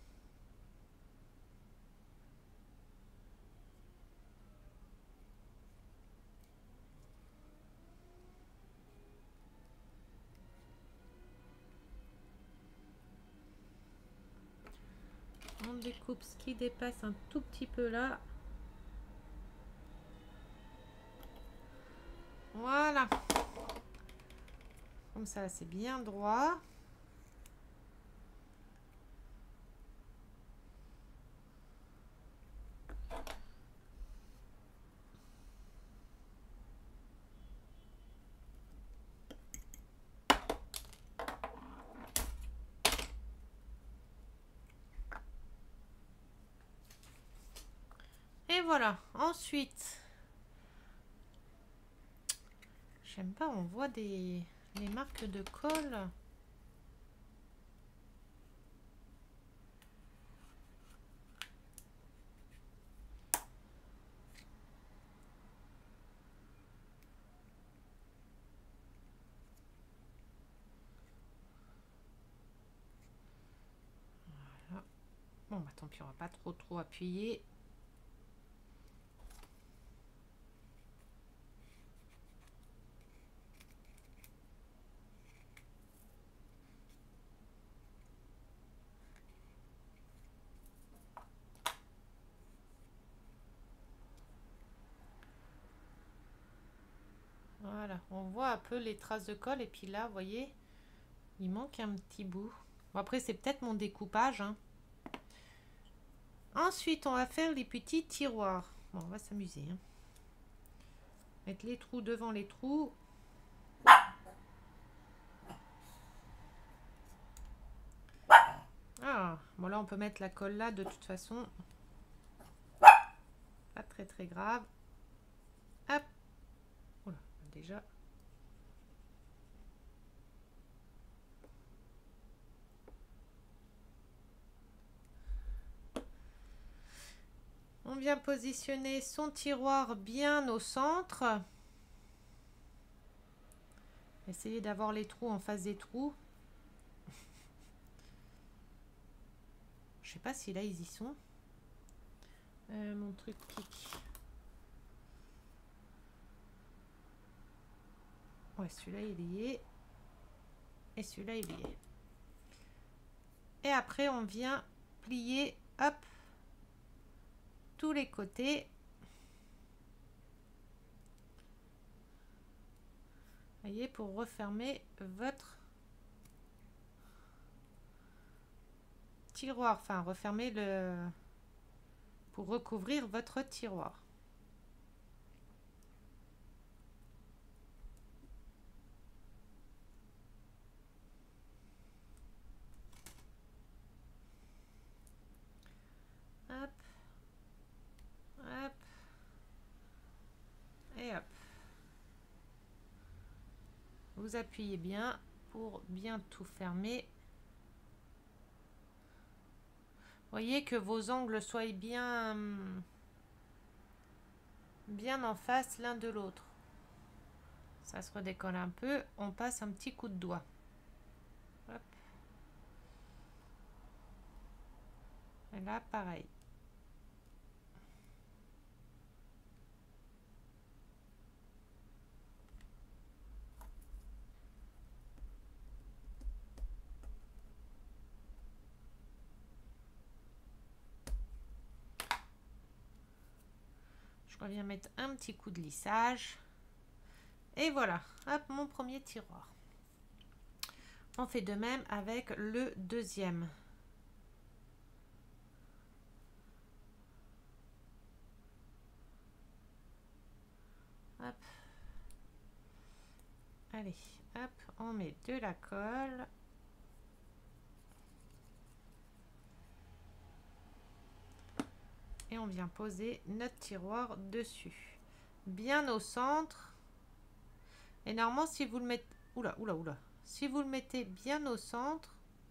On découpe ce qui dépasse un tout petit peu là. Voilà. Comme ça, c'est bien droit. Et voilà. Ensuite, j'aime pas, on voit les marques de colle. Voilà. Bon, bah tant pis, on va pas trop appuyer. Voilà, on voit un peu les traces de colle et puis là, vous voyez, il manque un petit bout. Bon, après, c'est peut-être mon découpage, hein. Ensuite, on va faire les petits tiroirs. Bon, on va s'amuser, hein. Mettre les trous devant les trous. Ah, bon là, on peut mettre la colle là de toute façon. Pas très grave. Hop. Voilà, déjà. On vient positionner son tiroir bien au centre. Essayez d'avoir les trous en face des trous. Je sais pas si là ils y sont. Mon truc clique. Ouais, celui-là il y est. Et celui-là il y est. Et après on vient plier, hop, tous les côtés. Voyez, pour refermer votre tiroir, enfin refermer le, pour recouvrir votre tiroir. Hop, hop, et hop. Vous appuyez bien pour bien tout fermer. Voyez que vos angles soient bien en face l'un de l'autre. Ça se redécolle un peu. On passe un petit coup de doigt. Hop. Et là, pareil. Je reviens mettre un petit coup de lissage. Et voilà, hop, mon premier tiroir. On fait de même avec le deuxième. Hop. Allez, hop, on met de la colle. Et on vient poser notre tiroir dessus. Bien au centre. Et normalement, si vous le mettez... Oula, oula, oula. Si vous le mettez bien au centre...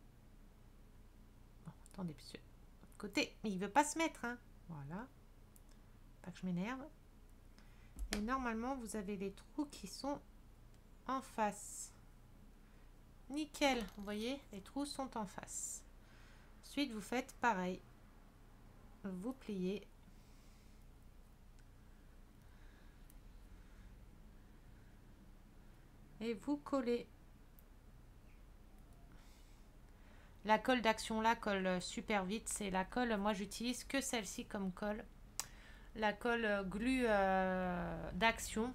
Bon, attendez, monsieur. Côté, mais il veut pas se mettre, hein. Voilà. Pas que je m'énerve. Et normalement, vous avez les trous qui sont en face. Nickel, vous voyez, les trous sont en face. Ensuite, vous faites pareil. Vous pliez. Et vous collez. La colle d'action là colle super vite. C'est la colle, moi j'utilise que celle-ci comme colle. La colle glue d'action.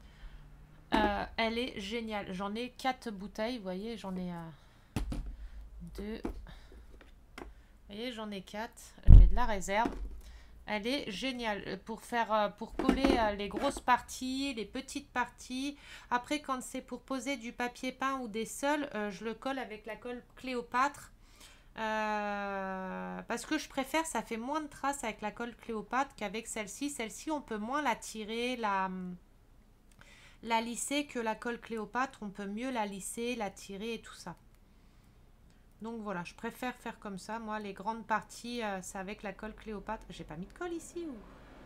Elle est géniale. J'en ai 4 bouteilles, vous voyez, j'en ai 2. Vous voyez, j'en ai 4. J'ai de la réserve. Elle est géniale pour faire, pour coller les grosses parties, les petites parties. Après, quand c'est pour poser du papier peint ou des sols, je le colle avec la colle Cléopâtre. Parce que je préfère, ça fait moins de traces avec la colle Cléopâtre qu'avec celle-ci. Celle-ci, on peut moins la tirer, la lisser que la colle Cléopâtre. On peut mieux la lisser, la tirer et tout ça. Donc voilà, je préfère faire comme ça. Moi, les grandes parties, c'est avec la colle Cléopâtre. J'ai pas mis de colle ici ou...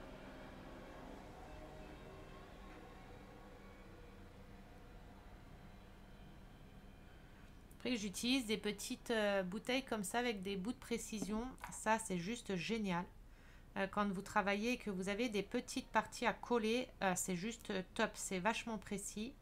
Après, j'utilise des petites bouteilles comme ça avec des bouts de précision. Ça, c'est juste génial. Quand vous travaillez et que vous avez des petites parties à coller, c'est juste top. C'est vachement précis.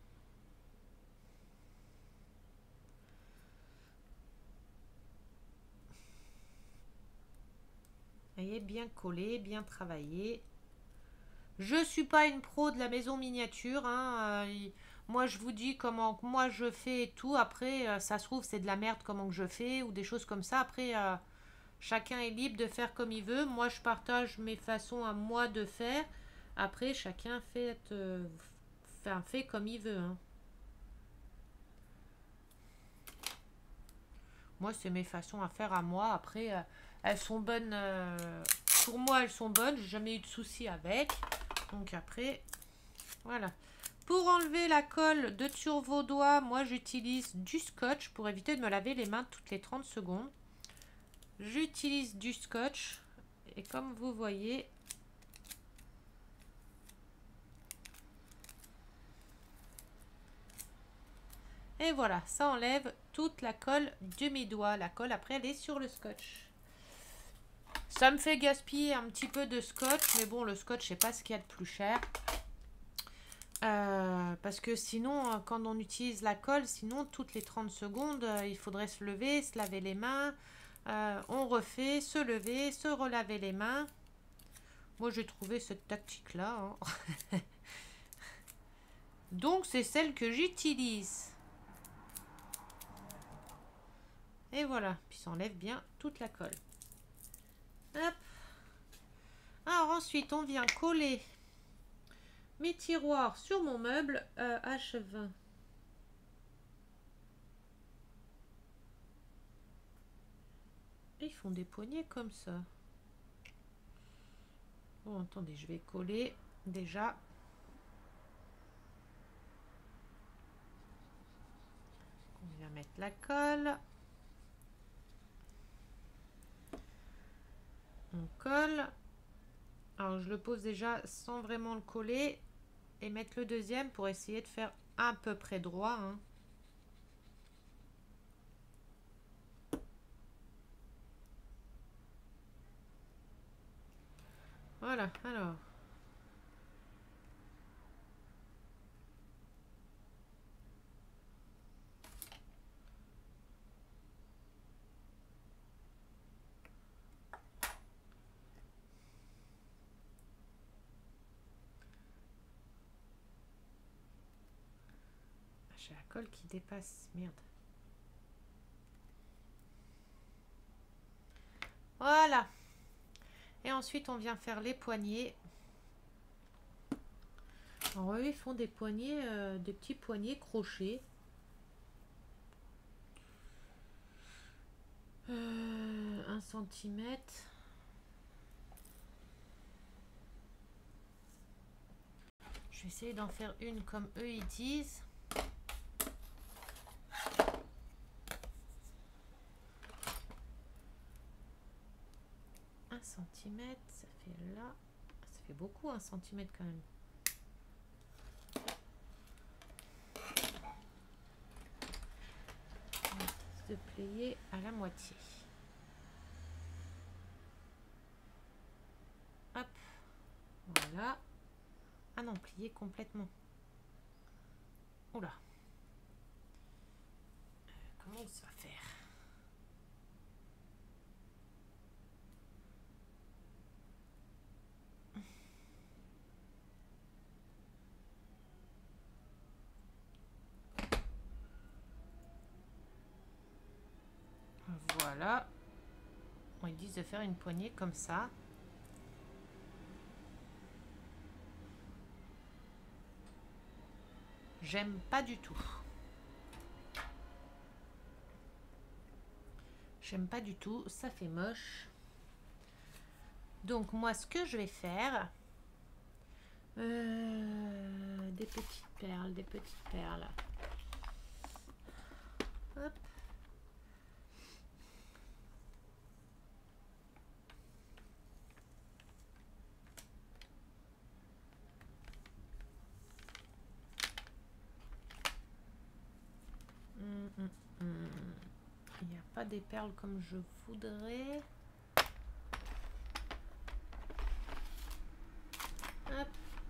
Vous voyez, bien collé, bien travaillé. Je suis pas une pro de la maison miniature. Hein, moi, je vous dis comment moi je fais et tout. Après, ça se trouve, c'est de la merde comment que je fais ou des choses comme ça. Après, chacun est libre de faire comme il veut. Moi, je partage mes façons à moi de faire. Après, chacun fait comme il veut. Hein. Moi, c'est mes façons à faire à moi. Après, elles sont bonnes. Pour moi, elles sont bonnes. J'ai jamais eu de soucis avec. Donc après, voilà. Pour enlever la colle de sur vos doigts, moi j'utilise du scotch pour éviter de me laver les mains toutes les 30 secondes. J'utilise du scotch et comme vous voyez, et voilà, ça enlève toute la colle de mes doigts. La colle après elle est sur le scotch. Ça me fait gaspiller un petit peu de scotch, mais bon, le scotch c'est pas ce qu'il y a de plus cher. Parce que sinon, quand on utilise la colle, sinon toutes les 30 secondes, il faudrait se lever, se laver les mains. On refait, se lever, se relaver les mains. Moi, j'ai trouvé cette tactique-là. Hein. Donc, c'est celle que j'utilise. Et voilà. Puis, ça enlève bien toute la colle. Hop. Alors, ensuite, on vient coller mes tiroirs sur mon meuble H20. Et ils font des poignées comme ça. Bon, attendez, je vais coller déjà. On vient mettre la colle. On colle. Alors, je le pose déjà sans vraiment le coller. Et mettre le deuxième pour essayer de faire à peu près droit. Hein. Voilà, alors. J'ai la colle qui dépasse, merde. Voilà. Et ensuite, on vient faire les poignets. Alors eux, ils font des poignets, des petits poignets crochets. 1 centimètre. Je vais essayer d'en faire une comme eux ils disent. Centimètre, ça fait là, ça fait beaucoup 1 centimètre quand même. De plier à la moitié. Hop, voilà. Ah non, plier complètement. Oula. Comment ça va faire? Voilà. Ils disent de faire une poignée comme ça. J'aime pas du tout. J'aime pas du tout. Ça fait moche. Donc moi, ce que je vais faire... des petites perles, des petites perles. Hop. Il n'y a pas des perles comme je voudrais. Hop.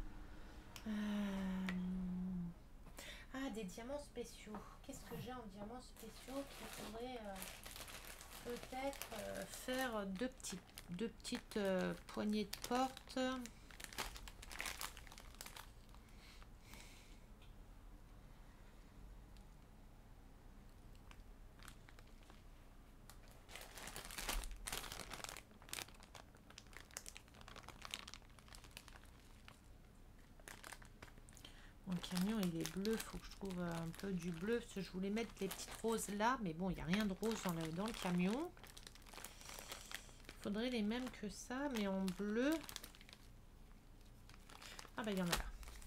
Ah, des diamants spéciaux. Qu'est-ce que j'ai en diamants spéciaux qui pourrait peut-être faire deux petites poignées de porte. Mon camion il est bleu, faut que je trouve un peu du bleu parce que je voulais mettre les petites roses là, mais bon il n'y a rien de rose dans le camion. Il faudrait les mêmes que ça, mais en bleu. Ah bah il y en a là.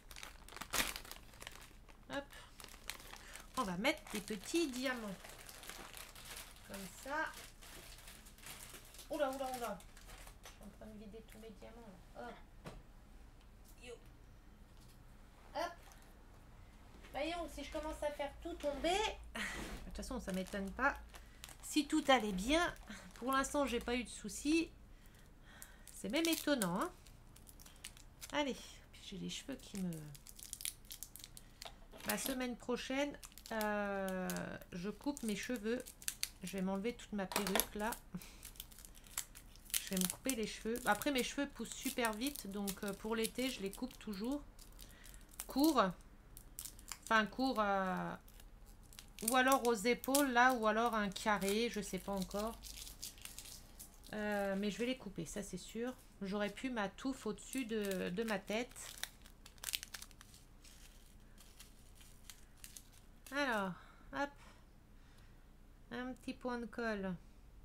Hop. On va mettre des petits diamants. Comme ça. Oula, oula, oula. Je suis en train de vider tous mes diamants là. Oh. Yo. Hop. Voyons, si je commence à faire tout tomber, de toute façon ça m'étonne pas. Si tout allait bien, pour l'instant j'ai pas eu de soucis. C'est même étonnant. Hein. Allez, j'ai les cheveux qui me... La semaine prochaine, je coupe mes cheveux. Je vais m'enlever toute ma perruque là. Je vais me couper les cheveux. Après mes cheveux poussent super vite, donc pour l'été je les coupe toujours. Court. Enfin court... ou alors aux épaules là, ou alors un carré, je sais pas encore. Mais je vais les couper, ça c'est sûr. J'aurais pu ma touffe au-dessus de ma tête. Alors, hop. Un petit point de colle.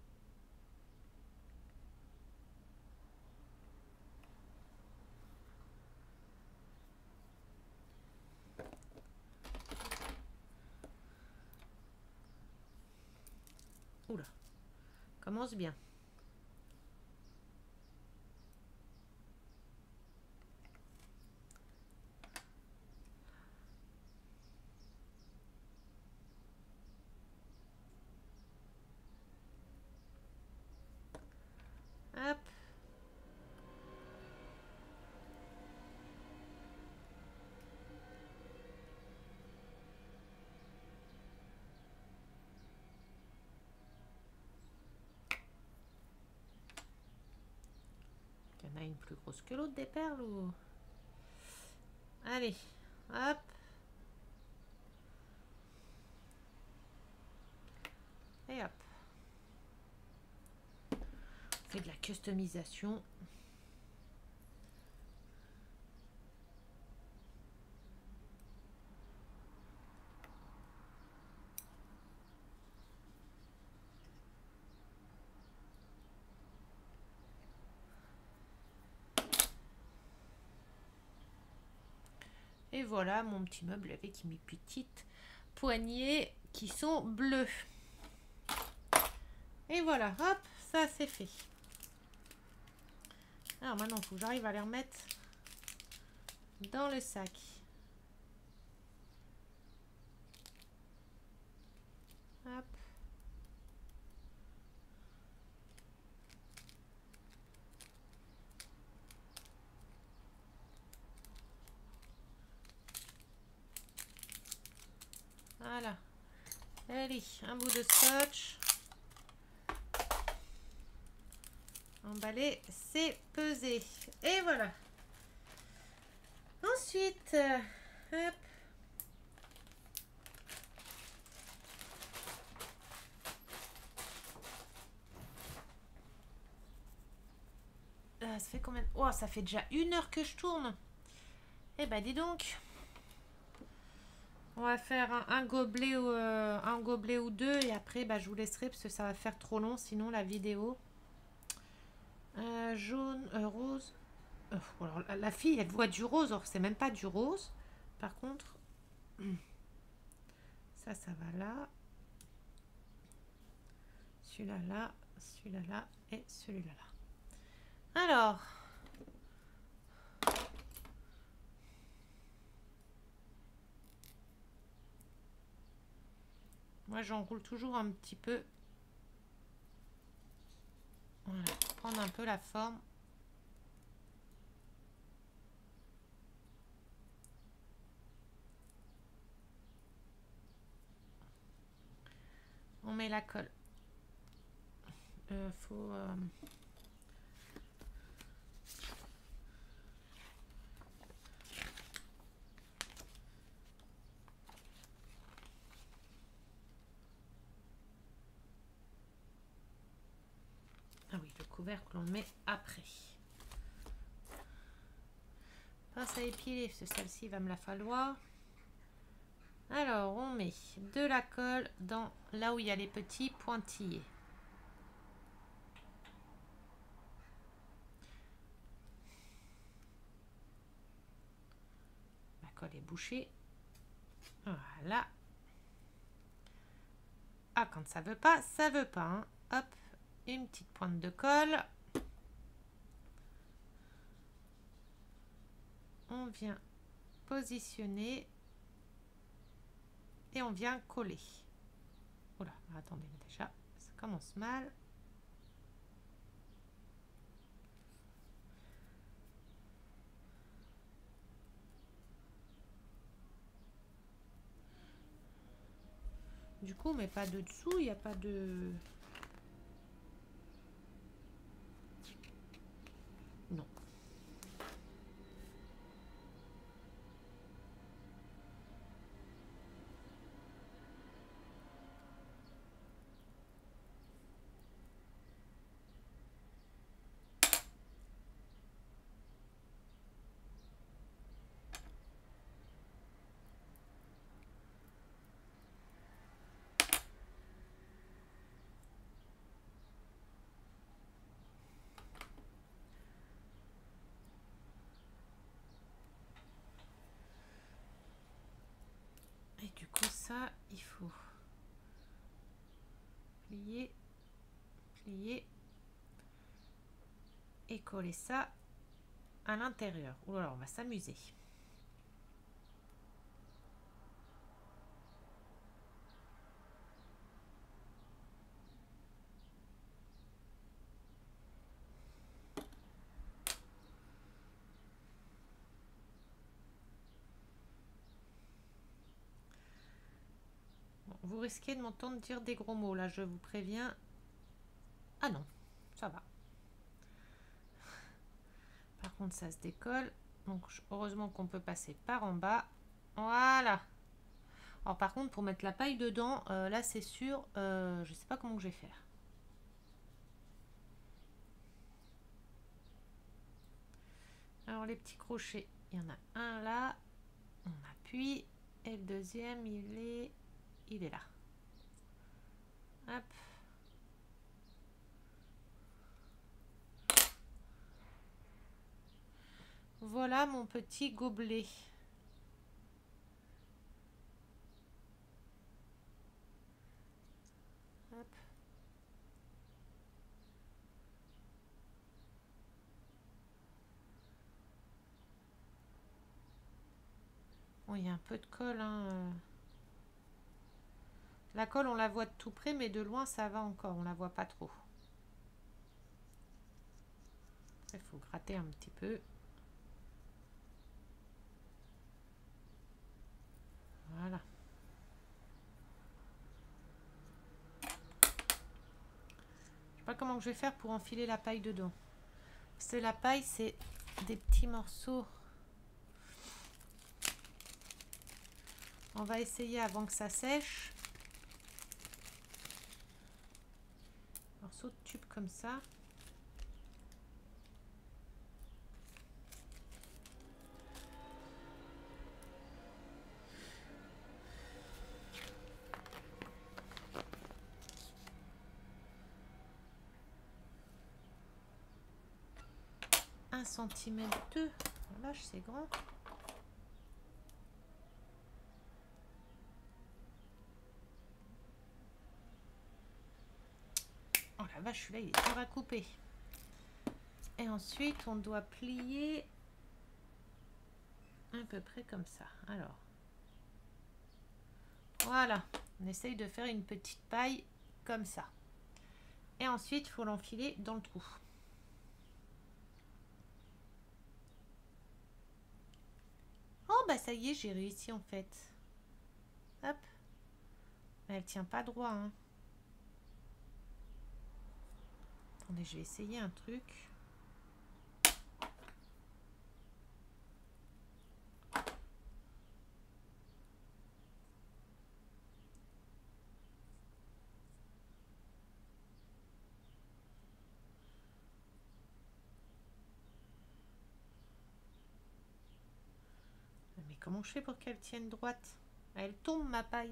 Oula, commence bien. Hop. Il y en a une plus grosse que l'autre des perles ou... Allez, hop. Et hop. On fait de la customisation. Et voilà mon petit meuble avec mes petites poignées qui sont bleues. Et voilà, hop, ça c'est fait. Alors maintenant, il faut que j'arrive à les remettre dans le sac. Hop. Voilà. Allez, un bout de scotch. Emballé, c'est pesé. Et voilà. Ensuite, hop. Ça fait combien? Oh, ça fait déjà 1 heure que je tourne. Eh ben, dis donc. On va faire un gobelet ou deux et après, bah, je vous laisserai parce que ça va faire trop long sinon la vidéo. Jaune, rose. Alors, la fille, elle voit du rose. Or, c'est même pas du rose. Par contre, ça va là. Celui-là là, celui-là là et celui-là là. Alors, moi j'enroule toujours un petit peu. Voilà, pour prendre un peu la forme. On met la colle. Faut ah oui, le couvercle on le met après. Pince à épiler, parce que celle-ci va me la falloir. Alors, on met de la colle dans là où il y a les petits pointillés. La colle est bouchée. Voilà. Ah, quand ça veut pas, ça veut pas. Hein. Hop, une petite pointe de colle. On vient positionner et on vient coller. Oula, attendez, déjà, ça commence mal. Du coup, mais pas de dessous, il n'y a pas de... Non. Et du coup, ça, il faut plier, plier et coller ça à l'intérieur. Ou alors, on va s'amuser. Vous risquez de m'entendre dire des gros mots, là, je vous préviens. Ah non, ça va. Par contre, ça se décolle. Donc, heureusement qu'on peut passer par en bas. Voilà. Alors, par contre, pour mettre la paille dedans, là, c'est sûr, je sais pas comment que je vais faire. Alors, les petits crochets, il y en a un là. On appuie. Et le deuxième, il est là. Hop. Voilà mon petit gobelet. Hop. Bon, il y a un peu de colle, hein. La colle, on la voit de tout près, mais de loin, ça va encore. On la voit pas trop. Il faut gratter un petit peu. Voilà. Je sais pas comment je vais faire pour enfiler la paille dedans. C'est la paille, c'est des petits morceaux. On va essayer avant que ça sèche. Morceaux de tube comme ça. Un centimètre de. La vache, c'est grand. Oh la vache, celui-là, il est dur à couper. Et ensuite, on doit plier à peu près comme ça. Alors, voilà. On essaye de faire une petite paille comme ça. Et ensuite, il faut l'enfiler dans le trou. Oh, bah ça y est, j'ai réussi en fait. Hop. Mais elle tient pas droit, hein. Attendez, je vais essayer un truc. Mais comment je fais pour qu'elle tienne droite? Elle tombe ma paille.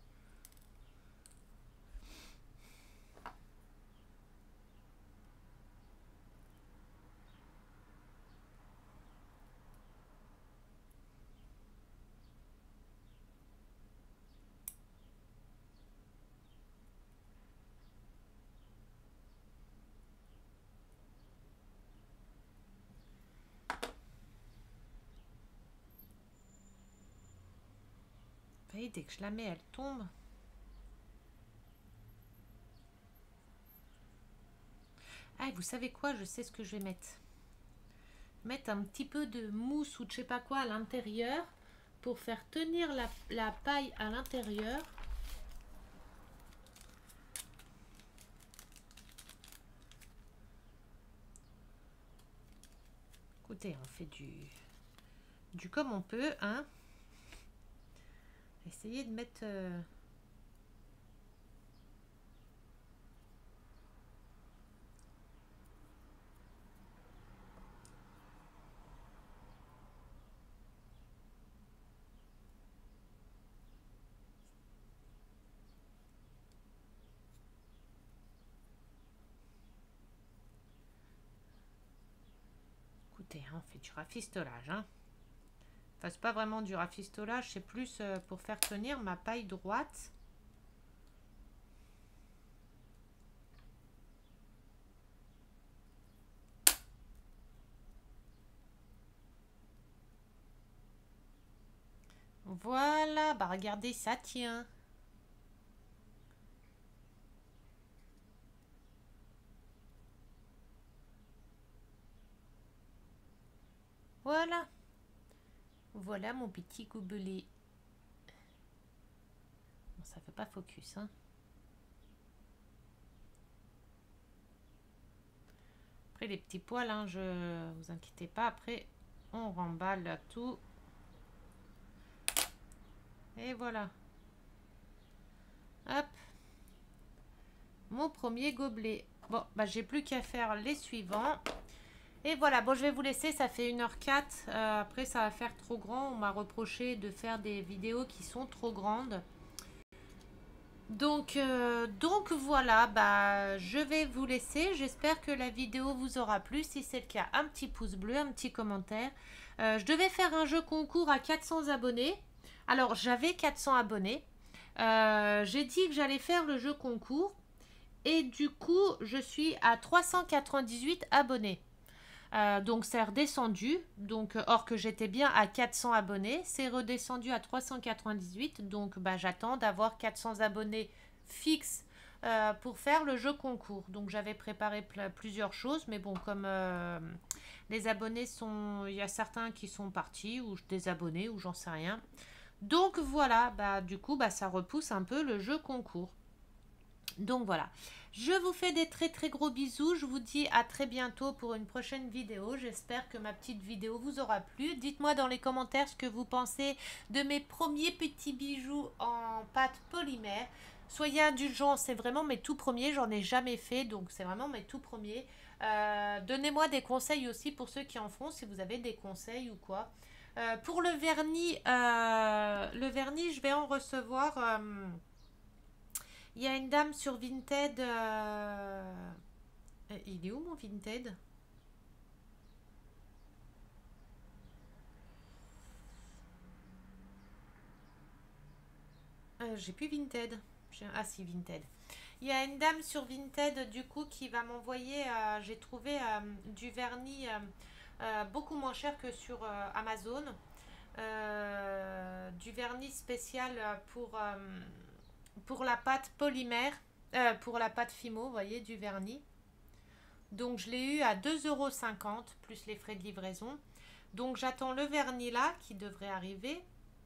Vous voyez, dès que je la mets, elle tombe. Ah, vous savez quoi? Je sais ce que je vais mettre. Mettre un petit peu de mousse ou de je sais pas quoi à l'intérieur pour faire tenir la paille à l'intérieur. Écoutez, on fait du comme on peut, hein. Essayez de mettre... Écoutez, hein, on fait du rafistolage, hein. Enfin, c'est pas vraiment du rafistolage, c'est plus pour faire tenir ma paille droite. Voilà, bah regardez, ça tient. Voilà. Voilà mon petit gobelet. Bon, ça fait pas focus, hein. Après les petits poils, hein, je vous inquiétez pas. Après, on remballe tout. Et voilà. Hop. Mon premier gobelet. Bon, bah j'ai plus qu'à faire les suivants. Et voilà, bon, je vais vous laisser, ça fait 1h04. Après, ça va faire trop grand. On m'a reproché de faire des vidéos qui sont trop grandes. Donc voilà, bah, je vais vous laisser. J'espère que la vidéo vous aura plu. Si c'est le cas, un petit pouce bleu, un petit commentaire. Je devais faire un jeu concours à 400 abonnés. Alors, j'avais 400 abonnés. J'ai dit que j'allais faire le jeu concours. Et du coup, je suis à 398 abonnés. Donc c'est redescendu, donc or que j'étais bien à 400 abonnés, c'est redescendu à 398, donc bah, j'attends d'avoir 400 abonnés fixes pour faire le jeu concours. Donc j'avais préparé plusieurs choses, mais bon, comme les abonnés sont, il y a certains qui sont partis, ou des abonnés, ou j'en sais rien. Donc voilà, bah du coup, bah ça repousse un peu le jeu concours. Donc voilà, je vous fais des très très gros bisous, je vous dis à très bientôt pour une prochaine vidéo. J'espère que ma petite vidéo vous aura plu. Dites-moi dans les commentaires ce que vous pensez de mes premiers petits bijoux en pâte polymère. Soyez indulgents, c'est vraiment mes tout premiers, j'en ai jamais fait, donc c'est vraiment mes tout premiers. Donnez-moi des conseils aussi pour ceux qui en font, si vous avez des conseils ou quoi. Pour le vernis, je vais en recevoir... il y a une dame sur Vinted. Il est où mon Vinted? J'ai plus Vinted. Ah si, Vinted. Il y a une dame sur Vinted du coup qui va m'envoyer. J'ai trouvé du vernis beaucoup moins cher que sur Amazon. Du vernis spécial pour la pâte polymère. Pour la pâte Fimo, vous voyez, du vernis. Donc je l'ai eu à 2,50 € plus les frais de livraison. Donc j'attends le vernis là qui devrait arriver.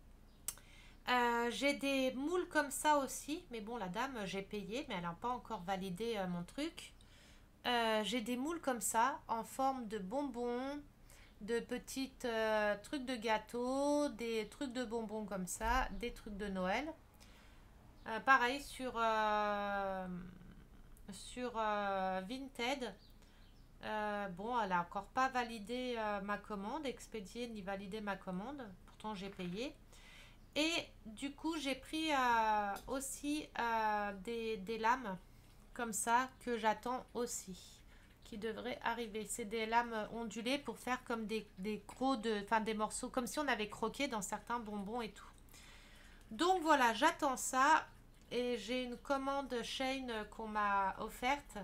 J'ai des moules comme ça aussi. Mais bon, la dame, j'ai payé, mais elle n'a pas encore validé mon truc. J'ai des moules comme ça en forme de bonbons, de petites trucs de gâteau, des trucs de bonbons comme ça, des trucs de Noël. Pareil sur Vinted. Bon, elle a encore pas validé ma commande, expédié ni validé ma commande. Pourtant, j'ai payé. Et du coup, j'ai pris aussi des lames comme ça que j'attends aussi, qui devraient arriver. C'est des lames ondulées pour faire comme des gros, enfin des morceaux, comme si on avait croqué dans certains bonbons et tout. Donc voilà, j'attends ça. Et j'ai une commande Shein qu'on m'a offerte.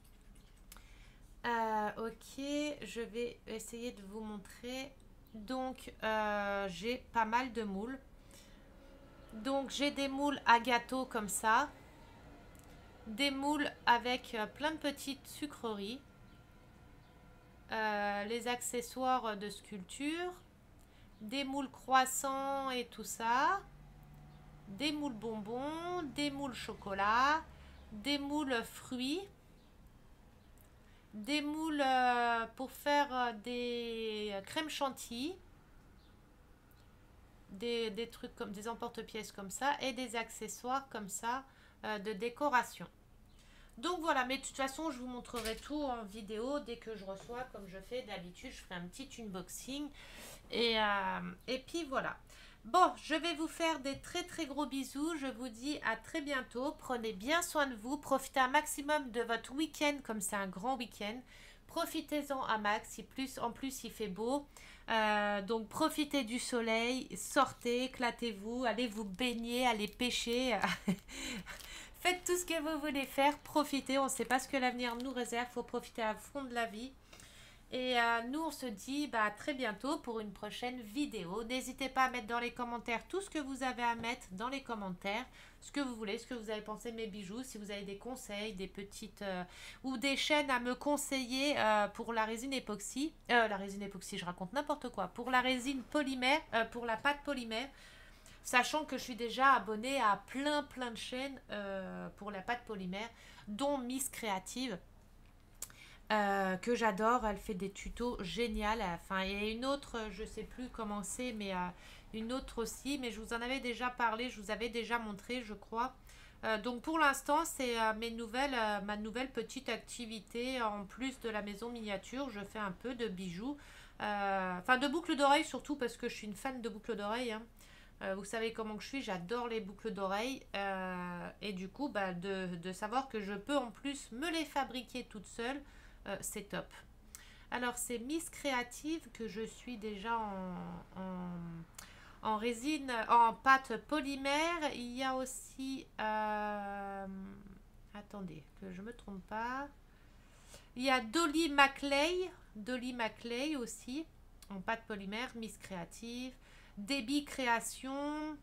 Ok, je vais essayer de vous montrer. Donc, j'ai pas mal de moules. Donc, j'ai des moules à gâteau comme ça. Des moules avec plein de petites sucreries. Les accessoires de sculpture. Des moules croissants et tout ça. Des moules bonbons. Des moules chocolat. Des moules fruits. Des moules pour faire des crèmes chantilly, des trucs comme des emporte-pièces comme ça et des accessoires comme ça de décoration. Donc voilà, mais de toute façon, je vous montrerai tout en vidéo dès que je reçois, comme je fais d'habitude. Je ferai un petit unboxing et puis voilà. Bon, je vais vous faire des très très gros bisous. Je vous dis à très bientôt. Prenez bien soin de vous. Profitez un maximum de votre week-end comme c'est un grand week-end. Profitez-en à max. En plus, il fait beau. Donc profitez du soleil. Sortez, éclatez-vous. Allez vous baigner, allez pêcher. Faites tout ce que vous voulez faire. Profitez. On ne sait pas ce que l'avenir nous réserve. Il faut profiter à fond de la vie. Et nous, on se dit à très bientôt pour une prochaine vidéo. N'hésitez pas à mettre dans les commentaires tout ce que vous avez à mettre dans les commentaires. Ce que vous voulez, ce que vous avez pensé de mes bijoux. Si vous avez des conseils, des petites... ou des chaînes à me conseiller pour la résine époxy. La résine époxy, je raconte n'importe quoi. Pour la résine polymère, pour la pâte polymère. Sachant que je suis déjà abonnée à plein de chaînes pour la pâte polymère, dont Miss Créative. Que j'adore, elle fait des tutos géniales. Enfin, il y a une autre, je sais plus comment c'est, mais une autre aussi, mais je vous en avais déjà parlé, je vous avais déjà montré, je crois. Donc pour l'instant, c'est ma nouvelle petite activité en plus de la maison miniature. Je fais un peu de bijoux, enfin de boucles d'oreilles surtout parce que je suis une fan de boucles d'oreilles. Hein. Vous savez comment que je suis, j'adore les boucles d'oreilles et du coup de savoir que je peux en plus me les fabriquer toute seule, c'est top. Alors c'est Miss Créative que je suis déjà en résine, en pâte polymère. Il y a aussi Attendez, que je me trompe pas. Il y a Dolly Maclay aussi, en pâte polymère, Miss Créative. Débit Création.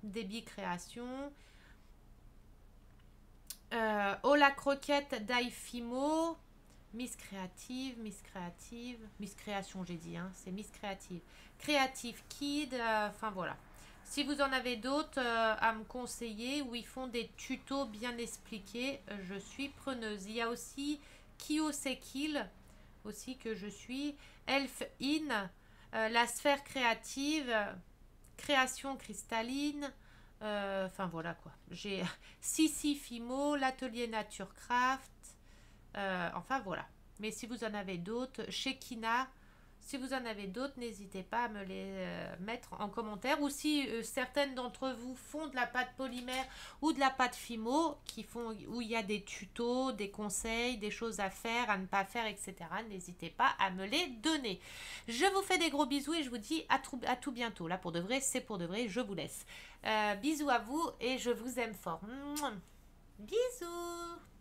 Oh la croquette d'Aifimo. Miss Créative. Miss Création, j'ai dit, hein, c'est Miss Créative. Creative Kid, enfin voilà. Si vous en avez d'autres à me conseiller où ils font des tutos bien expliqués, je suis preneuse. Il y a aussi Kyosekil, aussi que je suis. Elf In, la sphère créative, création cristalline. Enfin voilà quoi. J'ai Sissi Fimo, l'atelier Naturecraft. Enfin voilà. Mais si vous en avez d'autres, chez Kina, si vous en avez d'autres, n'hésitez pas à me les mettre en commentaire. Ou si certaines d'entre vous font de la pâte polymère ou de la pâte Fimo, où il y a des tutos, des conseils, des choses à faire, à ne pas faire, etc. N'hésitez pas à me les donner. Je vous fais des gros bisous et je vous dis à tout bientôt. Là pour de vrai, c'est pour de vrai, je vous laisse. Bisous à vous et je vous aime fort. Bisous.